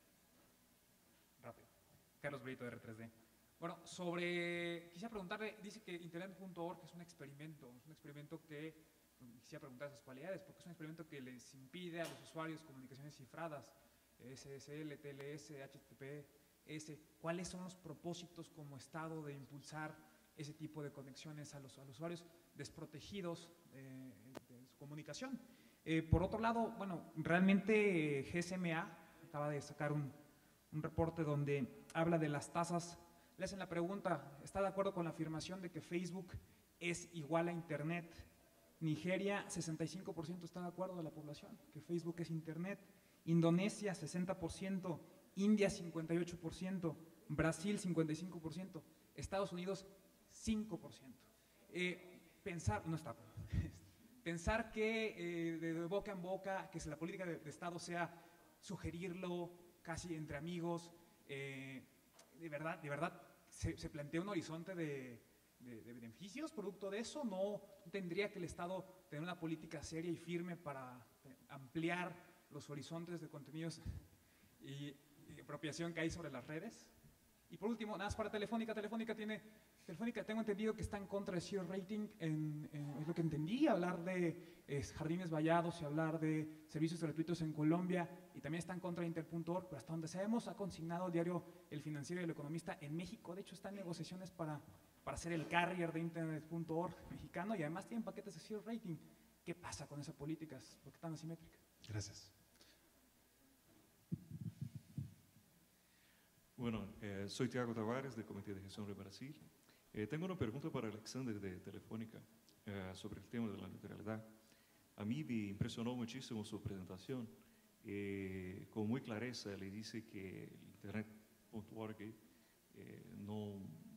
Rápido. Carlos Brito, R tres D. Bueno, sobre, quisiera preguntarle, dice que internet punto org es un experimento, es un experimento que, quisiera preguntar sus cualidades, porque es un experimento que les impide a los usuarios comunicaciones cifradas, S S L, T L S, H T T P S, ¿cuáles son los propósitos como Estado de impulsar ese tipo de conexiones a los, a los usuarios desprotegidos eh, de su comunicación? Eh, por otro lado, bueno, realmente G S M A acaba de sacar un, un reporte donde habla de las tasas. Le hacen la pregunta, ¿está de acuerdo con la afirmación de que Facebook es igual a Internet? Nigeria, sesenta y cinco por ciento está de acuerdo de la población, que Facebook es Internet. Indonesia, sesenta por ciento. India, cincuenta y ocho por ciento. Brasil, cincuenta y cinco por ciento. Estados Unidos, cinco por ciento. Eh, pensar, no está, pensar que eh, de, de boca en boca, que la política de, de Estado sea sugerirlo casi entre amigos, eh, de verdad, de verdad, se, se plantea un horizonte de, de, de beneficios producto de eso. ¿No tendría que el Estado tener una política seria y firme para ampliar los horizontes de contenidos y, y apropiación que hay sobre las redes? Y por último, nada más para Telefónica. Telefónica tiene, Telefónica tengo entendido que está en contra de zero rating, en, en, es lo que entendí, hablar de eh, jardines vallados y hablar de servicios gratuitos en Colombia, y también está en contra de Inter punto org, pero hasta donde sabemos ha consignado el diario El Financiero y El Economista en México. De hecho, está en negociaciones para, para ser el carrier de Internet punto org mexicano, y además tienen paquetes de zero rating. ¿Qué pasa con esas políticas? ¿Por qué tan asimétricas? Gracias. Bueno, eh, soy Tiago Tavares, del Comité de Gestión de Brasil. Eh, tengo una pregunta para Alexander de Telefónica eh, sobre el tema de la neutralidad. A mí me impresionó muchísimo su presentación eh, con muy clareza le dice que el internet punto org eh, no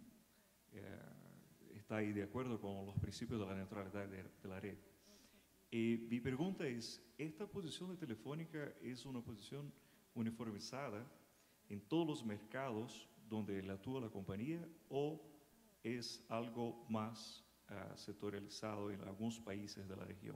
eh, está ahí de acuerdo con los principios de la neutralidad de, de la red. Eh, mi pregunta es, ¿esta posición de Telefónica es una posición uniformizada en todos los mercados donde actúa la compañía o es algo más uh, sectorializado en algunos países de la región?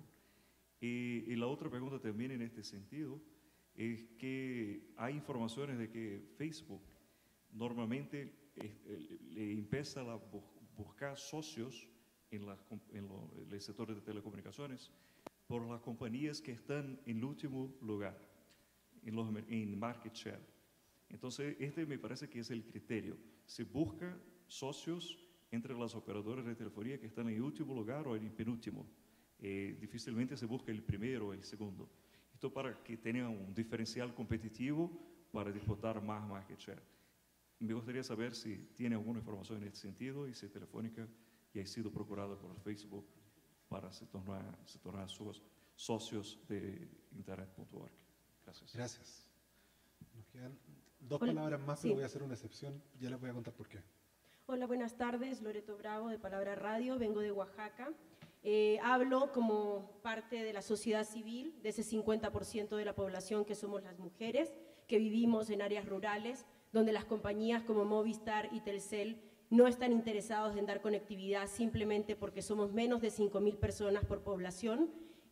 Y, y la otra pregunta también en este sentido es que hay informaciones de que Facebook normalmente eh, le empieza a bu buscar socios en, la, en, lo, en el sector de telecomunicaciones por las compañías que están en el último lugar, en, los, en market share. Entonces, este me parece que es el criterio. Se busca socios entre las operadoras de telefonía que están en el último lugar o en el penúltimo. Eh, difícilmente se busca el primero o el segundo. Esto para que tengan un diferencial competitivo para disputar más market share. Me gustaría saber si tiene alguna información en este sentido y si Telefónica ya ha sido procurada por Facebook para se tornar, se tornar sus socios de internet punto org. Gracias. Gracias. Nos quedan dos Hola. palabras más, Sí. pero voy a hacer una excepción. Ya les voy a contar por qué. Hola, buenas tardes. Loreto Bravo, de Palabra Radio. Vengo de Oaxaca. Eh, hablo como parte de la sociedad civil, de ese cincuenta por ciento de la población que somos las mujeres, que vivimos en áreas rurales, donde las compañías como Movistar y Telcel no están interesados en dar conectividad simplemente porque somos menos de cinco mil personas por población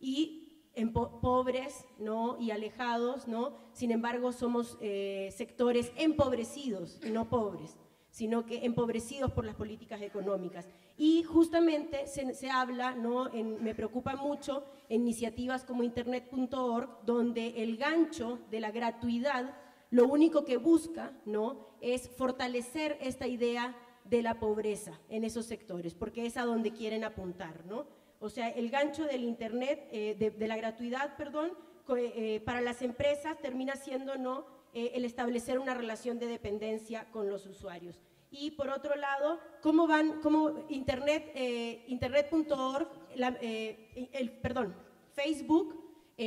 y en po pobres, ¿no? y alejados, ¿no? Sin embargo somos eh, sectores empobrecidos y no pobres, sino que empobrecidos por las políticas económicas. Y justamente se, se habla, ¿no? en, me preocupa mucho, en iniciativas como internet punto org, donde el gancho de la gratuidad lo único que busca, ¿no? es fortalecer esta idea de la pobreza en esos sectores, porque es a donde quieren apuntar, ¿no? O sea, el gancho del internet, eh, de, de la gratuidad, perdón, eh, para las empresas termina siendo, ¿no? eh, el establecer una relación de dependencia con los usuarios. Y por otro lado, ¿cómo van, cómo internet, eh, internet punto org, la, eh, el, perdón, Facebook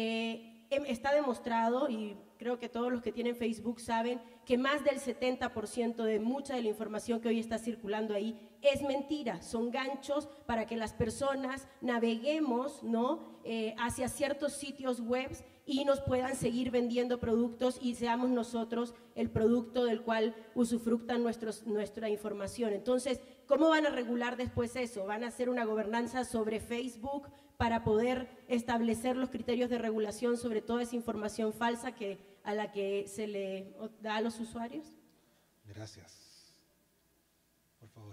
eh, está demostrado, y creo que todos los que tienen Facebook saben, que más del setenta por ciento de mucha de la información que hoy está circulando ahí es mentira, son ganchos para que las personas naveguemos, ¿no? eh, hacia ciertos sitios web y nos puedan seguir vendiendo productos y seamos nosotros el producto del cual usufructan nuestros, nuestra información. Entonces, ¿cómo van a regular después eso? ¿Van a hacer una gobernanza sobre Facebook para poder establecer los criterios de regulación sobre toda esa información falsa que, a la que se le da a los usuarios? Gracias. Por favor.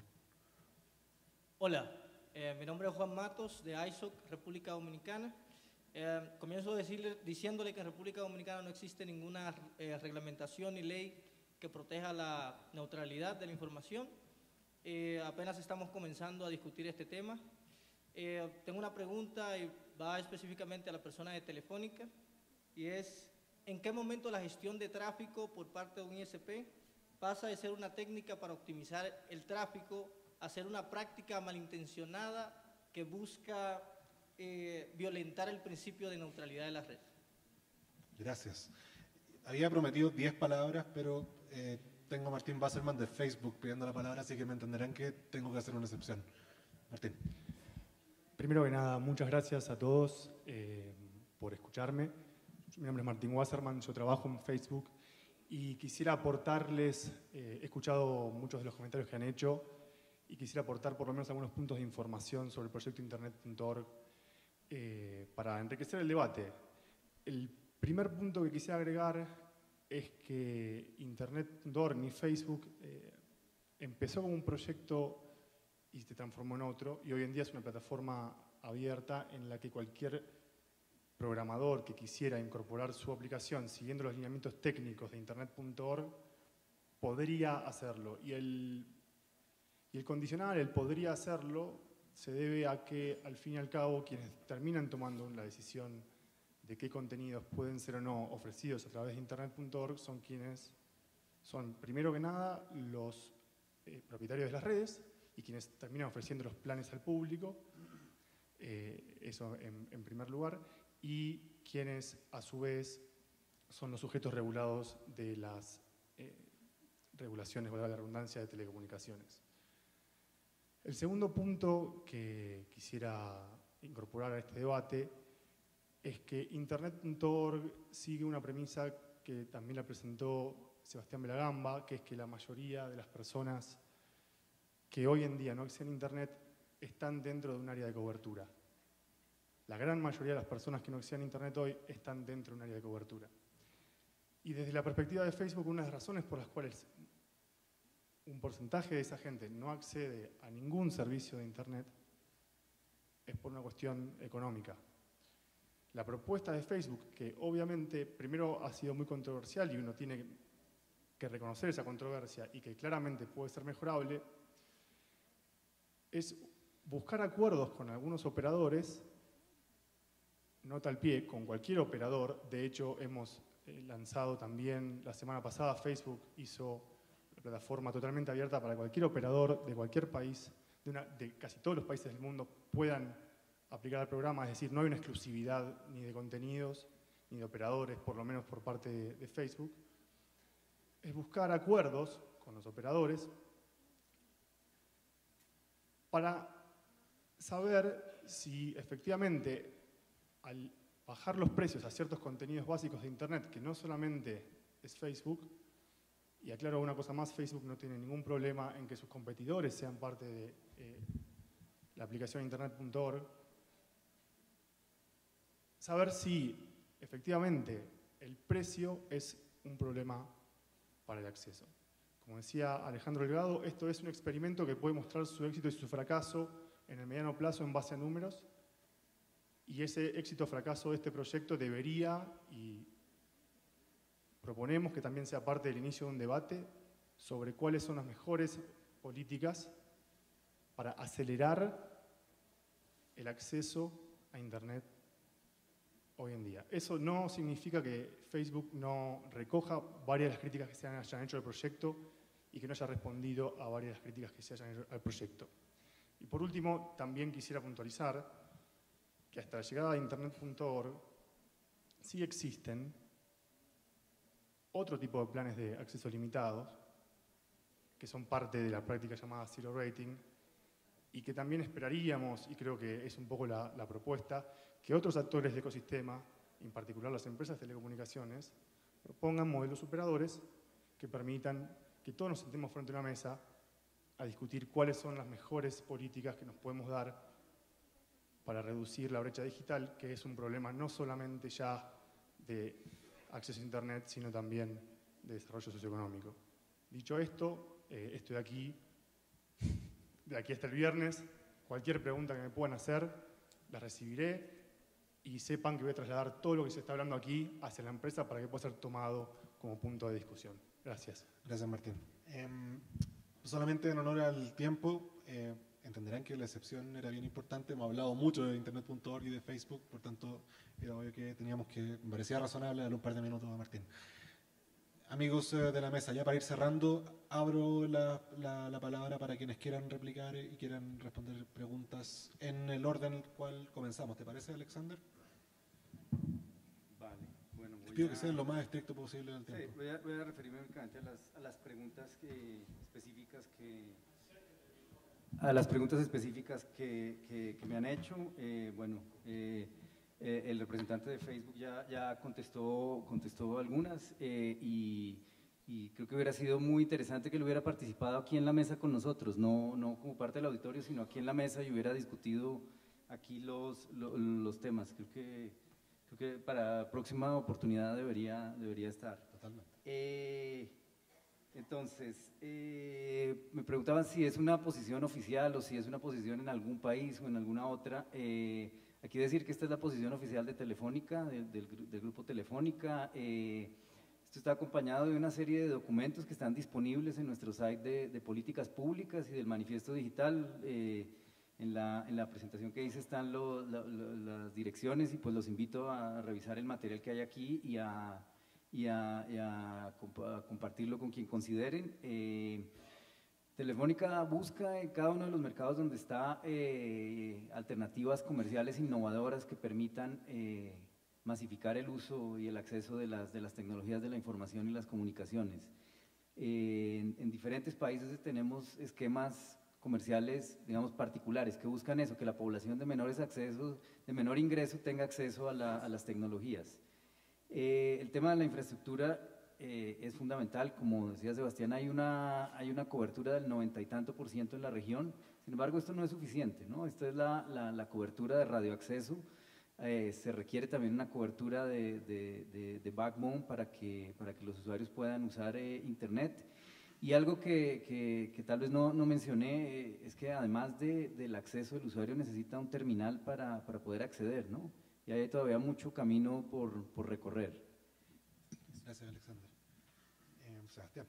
Hola, eh, mi nombre es Juan Matos, de I S O C, República Dominicana. Eh, comienzo decirle, diciéndole que en República Dominicana no existe ninguna eh, reglamentación ni ley que proteja la neutralidad de la información. Eh, apenas estamos comenzando a discutir este tema. Eh, tengo una pregunta y va específicamente a la persona de Telefónica, y es, ¿en qué momento la gestión de tráfico por parte de un I S P pasa de ser una técnica para optimizar el tráfico a ser una práctica malintencionada que busca eh, violentar el principio de neutralidad de la red? Gracias. Había prometido diez palabras, pero eh, tengo a Martín Wasserman de Facebook pidiendo la palabra, así que me entenderán que tengo que hacer una excepción. Martín. Primero que nada, muchas gracias a todos eh, por escucharme. Mi nombre es Martín Wasserman, yo trabajo en Facebook y quisiera aportarles, eh, he escuchado muchos de los comentarios que han hecho y quisiera aportar por lo menos algunos puntos de información sobre el proyecto internet punto org eh, para enriquecer el debate. El primer punto que quisiera agregar es que internet punto org ni Facebook eh, empezó como un proyecto y se transformó en otro, y hoy en día es una plataforma abierta en la que cualquier programador que quisiera incorporar su aplicación siguiendo los lineamientos técnicos de internet punto org podría hacerlo. Y el, y el condicional, el podría hacerlo, se debe a que al fin y al cabo quienes terminan tomando la decisión de qué contenidos pueden ser o no ofrecidos a través de internet punto org son quienes son, primero que nada, los eh, propietarios de las redes y quienes terminan ofreciendo los planes al público, eh, eso en, en primer lugar, y quienes a su vez son los sujetos regulados de las eh, regulaciones, valga la redundancia, de telecomunicaciones. El segundo punto que quisiera incorporar a este debate es que Internet punto org sigue una premisa que también la presentó Sebastián Belagamba, que es que la mayoría de las personas que hoy en día no acceden a Internet están dentro de un área de cobertura. La gran mayoría de las personas que no acceden a Internet hoy están dentro de un área de cobertura. Y desde la perspectiva de Facebook, una de las razones por las cuales un porcentaje de esa gente no accede a ningún servicio de Internet es por una cuestión económica. La propuesta de Facebook, que obviamente primero ha sido muy controversial y uno tiene que reconocer esa controversia y que claramente puede ser mejorable, es buscar acuerdos con algunos operadores, nota al pie, con cualquier operador. De hecho, hemos eh, lanzado también, la semana pasada Facebook hizo la plataforma totalmente abierta para cualquier operador de cualquier país, de, una, de casi todos los países del mundo, puedan aplicar el programa. Es decir, no hay una exclusividad ni de contenidos ni de operadores, por lo menos por parte de, de Facebook. Es buscar acuerdos con los operadores para saber si efectivamente al bajar los precios a ciertos contenidos básicos de Internet, que no solamente es Facebook, y aclaro una cosa más, Facebook no tiene ningún problema en que sus competidores sean parte de eh, la aplicación Internet punto org, saber si efectivamente el precio es un problema para el acceso. Como decía Alejandro Delgado, esto es un experimento que puede mostrar su éxito y su fracaso en el mediano plazo en base a números, y ese éxito o fracaso de este proyecto debería, y proponemos que también sea parte del inicio de un debate sobre cuáles son las mejores políticas para acelerar el acceso a Internet hoy en día. Eso no significa que Facebook no recoja varias de las críticas que se hayan hecho al proyecto y que no haya respondido a varias de las críticas que se hayan hecho al proyecto. Y por último, también quisiera puntualizar que hasta la llegada de Internet punto org sí existen otro tipo de planes de acceso limitados que son parte de la práctica llamada Zero Rating y que también esperaríamos, y creo que es un poco la, la propuesta, que otros actores del ecosistema, en particular las empresas de telecomunicaciones, propongan modelos superadores que permitan que todos nos sentemos frente a una mesa a discutir cuáles son las mejores políticas que nos podemos dar para reducir la brecha digital, que es un problema no solamente ya de acceso a Internet, sino también de desarrollo socioeconómico. Dicho esto, eh, estoy aquí, de aquí hasta el viernes. Cualquier pregunta que me puedan hacer, la recibiré, y sepan que voy a trasladar todo lo que se está hablando aquí hacia la empresa para que pueda ser tomado como punto de discusión. Gracias. Gracias, Martín. Eh, solamente en honor al tiempo, eh, entenderán que la excepción era bien importante. Hemos hablado mucho de Internet punto org y de Facebook, por tanto, era obvio que teníamos que, me parecía razonable darle un par de minutos a Martín. Amigos eh, de la mesa, ya para ir cerrando, abro la, la, la palabra para quienes quieran replicar y quieran responder preguntas en el orden en el cual comenzamos. ¿Te parece, Alexander? Vale, bueno, voy Te pido a... que sean lo más estricto posible en el tiempo. Sí, voy a, voy a referirme únicamente a las, a las preguntas que, específicas que... A las preguntas específicas que, que, que me han hecho. Eh, bueno, eh, eh, el representante de Facebook ya, ya contestó, contestó algunas eh, y, y creo que hubiera sido muy interesante que él hubiera participado aquí en la mesa con nosotros, no, no como parte del auditorio, sino aquí en la mesa y hubiera discutido aquí los, los, los temas. Creo que, creo que para la próxima oportunidad debería, debería estar. Totalmente. Eh, Entonces, eh, me preguntaban si es una posición oficial o si es una posición en algún país o en alguna otra. Eh, aquí decir que esta es la posición oficial de Telefónica, del, del, del grupo Telefónica. Eh, esto está acompañado de una serie de documentos que están disponibles en nuestro site de, de políticas públicas y del manifiesto digital. Eh, en, la, en la presentación que hice están lo, lo, lo, las direcciones y pues los invito a revisar el material que hay aquí y a... y a, y a, comp a compartirlo con quien consideren. Eh, Telefónica busca en cada uno de los mercados donde está eh, alternativas comerciales innovadoras que permitan eh, masificar el uso y el acceso de las, de las tecnologías de la información y las comunicaciones. Eh, en, en diferentes países tenemos esquemas comerciales, digamos, particulares, que buscan eso, que la población de menores accesos, de menor ingreso tenga acceso a, la, a las tecnologías. Eh, el tema de la infraestructura eh, es fundamental, como decía Sebastián, hay una, hay una cobertura del noventa y tanto por ciento en la región, sin embargo esto no es suficiente, ¿no? Esta es la, la, la cobertura de radioacceso, eh, se requiere también una cobertura de, de, de, de backbone para que, para que los usuarios puedan usar eh, internet. Y algo que, que, que tal vez no, no mencioné eh, es que además de, del acceso, el usuario necesita un terminal para, para poder acceder, ¿no? Y hay todavía mucho camino por, por recorrer. Gracias, Alexander. Eh, Sebastián.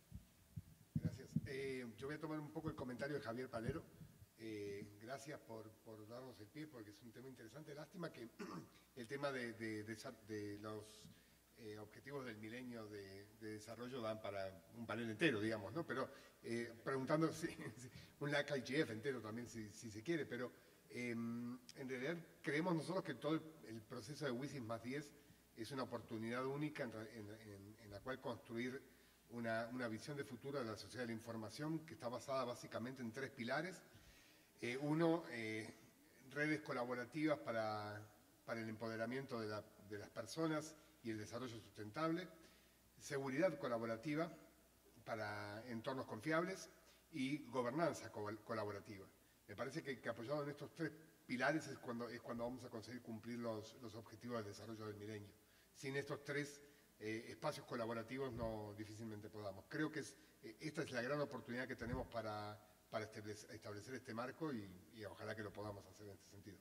Gracias. Eh, yo voy a tomar un poco el comentario de Javier Palero. Eh, gracias por, por darnos el pie, porque es un tema interesante. Lástima que el tema de, de, de, de los eh, objetivos del milenio de, de desarrollo dan para un panel entero, digamos, ¿no? Pero eh, preguntando, si, si, un L A C I G F entero también, si, si se quiere, pero eh, en realidad creemos nosotros que todo el, el proceso de WISIS más diez es una oportunidad única en, en, en, en la cual construir una, una visión de futuro de la sociedad de la información que está basada básicamente en tres pilares. Eh, uno, eh, redes colaborativas para, para el empoderamiento de, la, de las personas y el desarrollo sustentable, seguridad colaborativa para entornos confiables y gobernanza co colaborativa. Me parece que, que apoyado en estos tres pilares es cuando, es cuando vamos a conseguir cumplir los, los objetivos del desarrollo del milenio. Sin estos tres eh, espacios colaborativos no difícilmente podamos. Creo que es, eh, esta es la gran oportunidad que tenemos para, para establecer, establecer este marco y, y ojalá que lo podamos hacer en este sentido.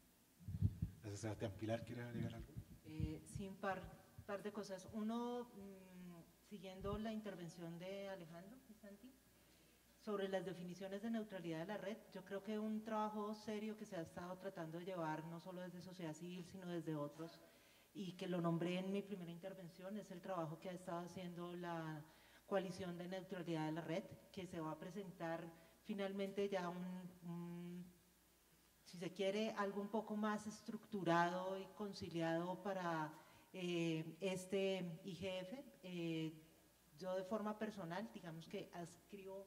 Gracias, Sebastián. Pilar, ¿quieres agregar algo? Eh, sí, un par, par de cosas. Uno, mmm, siguiendo la intervención de Alejandro Pisanti, sobre las definiciones de neutralidad de la red, yo creo que un trabajo serio que se ha estado tratando de llevar, no solo desde sociedad civil, sino desde otros, y que lo nombré en mi primera intervención, es el trabajo que ha estado haciendo la coalición de neutralidad de la red, que se va a presentar finalmente ya un, un si se quiere, algo un poco más estructurado y conciliado para eh, este I G F. Eh, yo de forma personal, digamos que adscribo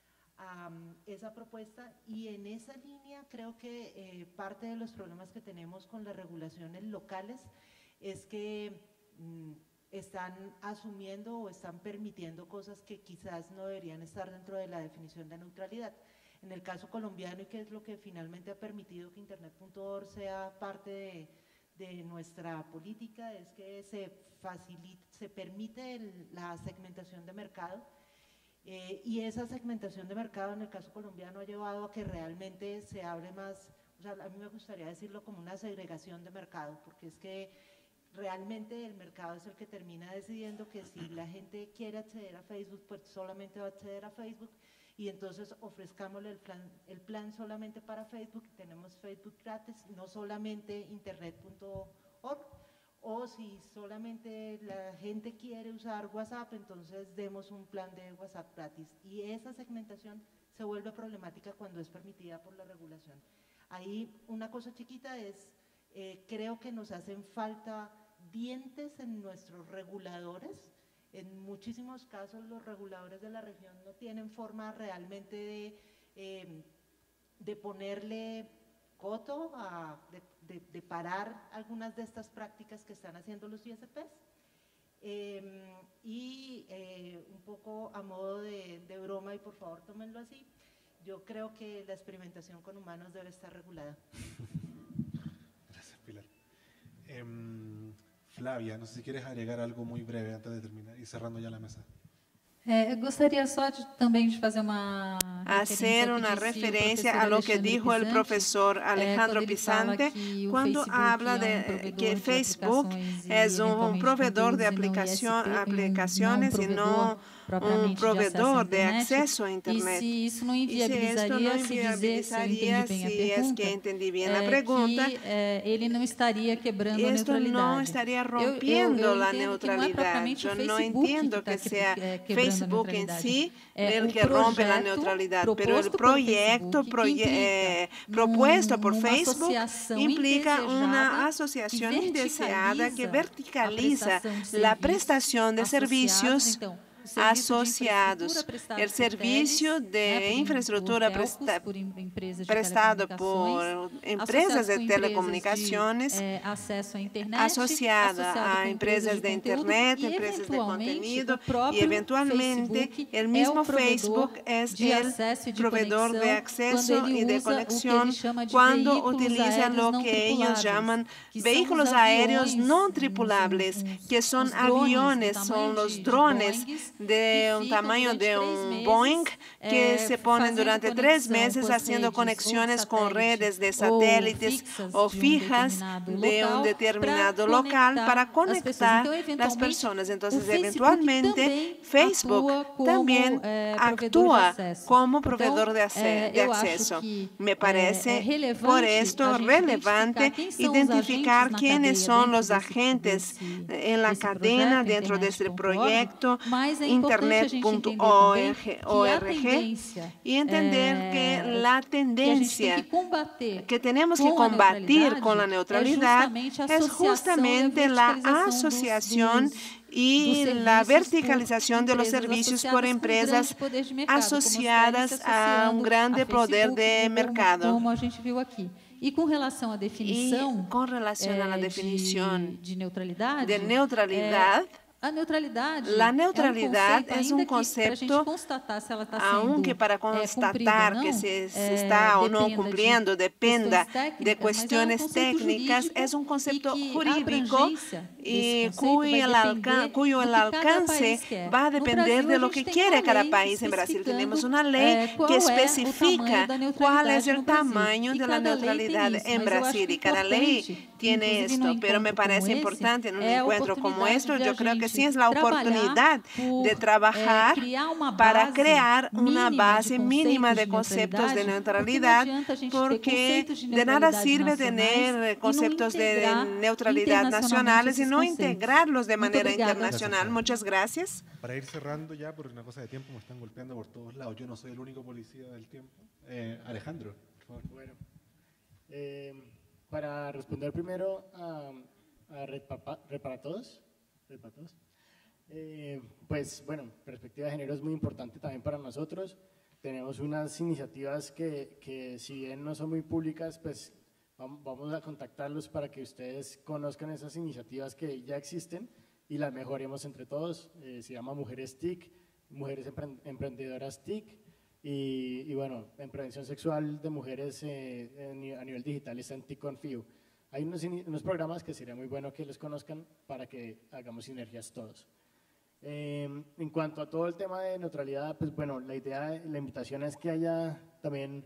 a um, esa propuesta y en esa línea creo que eh, parte de los problemas que tenemos con las regulaciones locales es que mm, están asumiendo o están permitiendo cosas que quizás no deberían estar dentro de la definición de neutralidad. En el caso colombiano, y que es lo que finalmente ha permitido que internet punto org sea parte de, de nuestra política, es que se, facilita, se permite el, la segmentación de mercado, eh, y esa segmentación de mercado en el caso colombiano ha llevado a que realmente se abre más, o sea, a mí me gustaría decirlo como una segregación de mercado, porque es que realmente el mercado es el que termina decidiendo que si la gente quiere acceder a Facebook, pues solamente va a acceder a Facebook, y entonces ofrezcámosle el plan, el plan solamente para Facebook, tenemos Facebook gratis, no solamente internet punto org, o si solamente la gente quiere usar WhatsApp, entonces demos un plan de WhatsApp gratis, y esa segmentación se vuelve problemática cuando es permitida por la regulación. Ahí una cosa chiquita es, eh, creo que nos hacen falta dientes en nuestros reguladores. En muchísimos casos los reguladores de la región no tienen forma realmente de, eh, de ponerle coto, a, de, de, de parar algunas de estas prácticas que están haciendo los I S Ps. Eh, y eh, un poco a modo de, de broma, y por favor tómenlo así, yo creo que la experimentación con humanos debe estar regulada. Gracias, Pilar. Eh, Flavia, no sé si quieres agregar algo muy breve antes de terminar y cerrando ya la mesa. É, eu gostaria só de, também de fazer uma hacer una referencia a lo que dijo el profesor Alejandro Pisanti cuando habla de que Facebook es un proveedor de aplicación, aplicaciones y no um provedor de acesso à internet. E se isso não E se isto não inviabilizaria, se dizer, se eu entendi bem a se é pergunta, que entendi bem a é pergunta, que é, ele não estaria quebrando a isto neutralidade. não estaria Eu- eu- rompendo eu a entendo que não é neutralidade. propriamente o Eu não Facebook entendo que que está seja que- é, quebrando a Facebook em neutralidade. si É el o que rompe a projeto neutralidade, pero proposto o pelo projeto Facebook que proye implica eh, propuesto por numa Facebook associação implica uma indesejada associação que indeseada que verticaliza verticaliza a prestação de serviços então, associados. O serviço de infraestrutura presta- prestado por empresas de telecomunicações, é, acesso à internet, associada associado a com empresas de conteúdo, internet, e, empresas de eventualmente, contenido o próprio e eventualmente Facebook o é mesmo o provedor Facebook é de acesso e o de provedor de conexão acesso quando ele e de usa o que conexão ele chama de quando veículos utiliza aéreos o não que eles tripulados, chamam que são veículos os aéreos aviões, não tripuláveis, que são os drones do aviones, tamanho são de- os de drones Boeings, de que um ficam tamanho durante de três um meses, Boeing que eh, se põem fazendo durante três conexão meses com as fazendo redes conexões ou com satélite redes de ou satélites fixas ou de um fijas determinado de um local determinado para local para conectar conectar as pessoas. as Então, pessoas. Então, eventualmente, o Facebook eventualmente, também Facebook atua como, também eh, provedor de atua acesso. como provedor Então, de, ace- eh, de eu acho acesso. que, Me parece, eh, é relevante por isto, a gente relevante identificar quem são os identificar agentes na quienes cadeia são dentro os desse- agentes desse- em la desse cadena projeto, dentro deste projeto mas é importante a gente entender também internet que a ponto org tendência, e entender eh, que a tendência que combater que temos que com a combater com a neutralidade neutralidade é é justamente justamente a a verticalização associação dos- e dos a serviços verticalização por dos empresas serviços por associadas com empresas grande poder de mercado, como as associadas T L S a um associando grande a poder Facebook, de como- mercado. Como a gente viu aqui. E com relação à definição, E com relação à eh, definição de, de neutralidade, de neutralidade, eh, a neutralidade, a neutralidade é um para a conceito, gente constatar se ela está sendo aunque para eh, constatar cumprida ou que não, se, se eh, está ou não dependa de cumpriendo dependa de questões questões técnicas, técnicas, é um conceito que a jurídico abrangência e desse conceito vai cuyo, el alcan depender cuyo do el que cada alcance país quer. vai No depender Brasil, de a lo gente que tem quiere uma cada lei país. Em Brasil especificando, temos uma lei eh, qual que é o especifica tamanho da qual é neutralidade o no Brasil. tamanho E da cada lei tem neutralidade isso, em mas eu acho Brasil. que E cada lei importante, tem inclusive esto, num pero me encontro parece como esse, importante en un é a encuentro como oportunidade este, de yo a creo que gente sí es la trabalhar oportunidad por, de trabajar eh, criar uma para base crear una mínima base de mínima de conceitos conceptos de neutralidad, porque de nada sirve tener conceptos de neutralidad nacionales y no integrarlos de manera internacional. Muchas gracias. Para ir cerrando ya, por una cosa de tiempo, me están golpeando por todos lados. Yo no soy el único policía del tiempo. Eh, Alejandro, por favor. Bueno, eh, para responder primero a, a Red, Papa, Red para Todos, Red para Todos eh, pues bueno, perspectiva de género es muy importante también para nosotros. Tenemos unas iniciativas que, que si bien no son muy públicas, pues vamos a contactarlos para que ustedes conozcan esas iniciativas que ya existen y las mejoremos entre todos. Eh, se llama Mujeres T I C, Mujeres Emprendedoras T I C, y, y bueno, en prevención sexual de mujeres eh, en, a nivel digital está en T I C Confío. Hay unos, unos programas que sería muy bueno que los conozcan para que hagamos sinergias todos. Eh, en cuanto a todo el tema de neutralidad, pues bueno, la idea, la invitación es que haya también,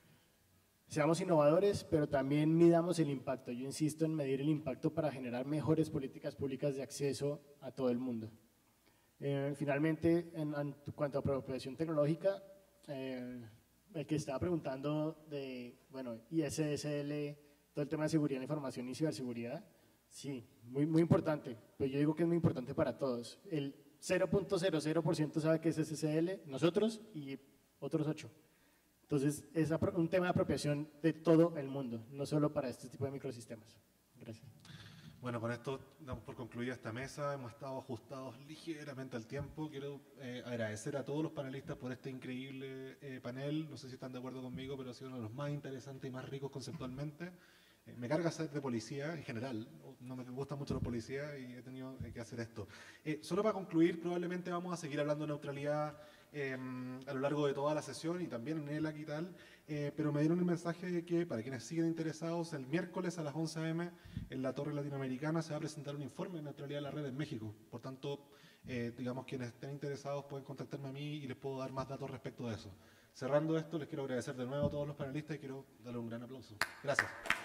seamos innovadores, pero también midamos el impacto. Yo insisto en medir el impacto para generar mejores políticas públicas de acceso a todo el mundo. Eh, finalmente, en, en cuanto a apropiación tecnológica, eh, el que estaba preguntando de, bueno, I S S L, todo el tema de seguridad de la información y ciberseguridad, sí, muy, muy importante, pero yo digo que es muy importante para todos. El cero punto cero cero por ciento sabe que es S S L, nosotros y otros ocho. Entonces, es un tema de apropiación de todo el mundo, no solo para este tipo de microsistemas. Gracias. Bueno, con esto damos por concluida esta mesa, hemos estado ajustados ligeramente al tiempo. Quiero eh, agradecer a todos los panelistas por este increíble eh, panel, no sé si están de acuerdo conmigo, pero ha sido uno de los más interesantes y más ricos conceptualmente. Eh, me carga ser de policía en general, no me gustan mucho los policías y he tenido eh, que hacer esto. Eh, solo para concluir, probablemente vamos a seguir hablando de neutralidad eh, a lo largo de toda la sesión y también en el aquí y tal, eh, pero me dieron el mensaje de que para quienes siguen interesados, el miércoles a las once a eme en la Torre Latinoamericana se va a presentar un informe de neutralidad de la red en México. Por tanto, eh, digamos, quienes estén interesados pueden contactarme a mí y les puedo dar más datos respecto de eso. Cerrando esto, les quiero agradecer de nuevo a todos los panelistas y quiero darles un gran aplauso. Gracias.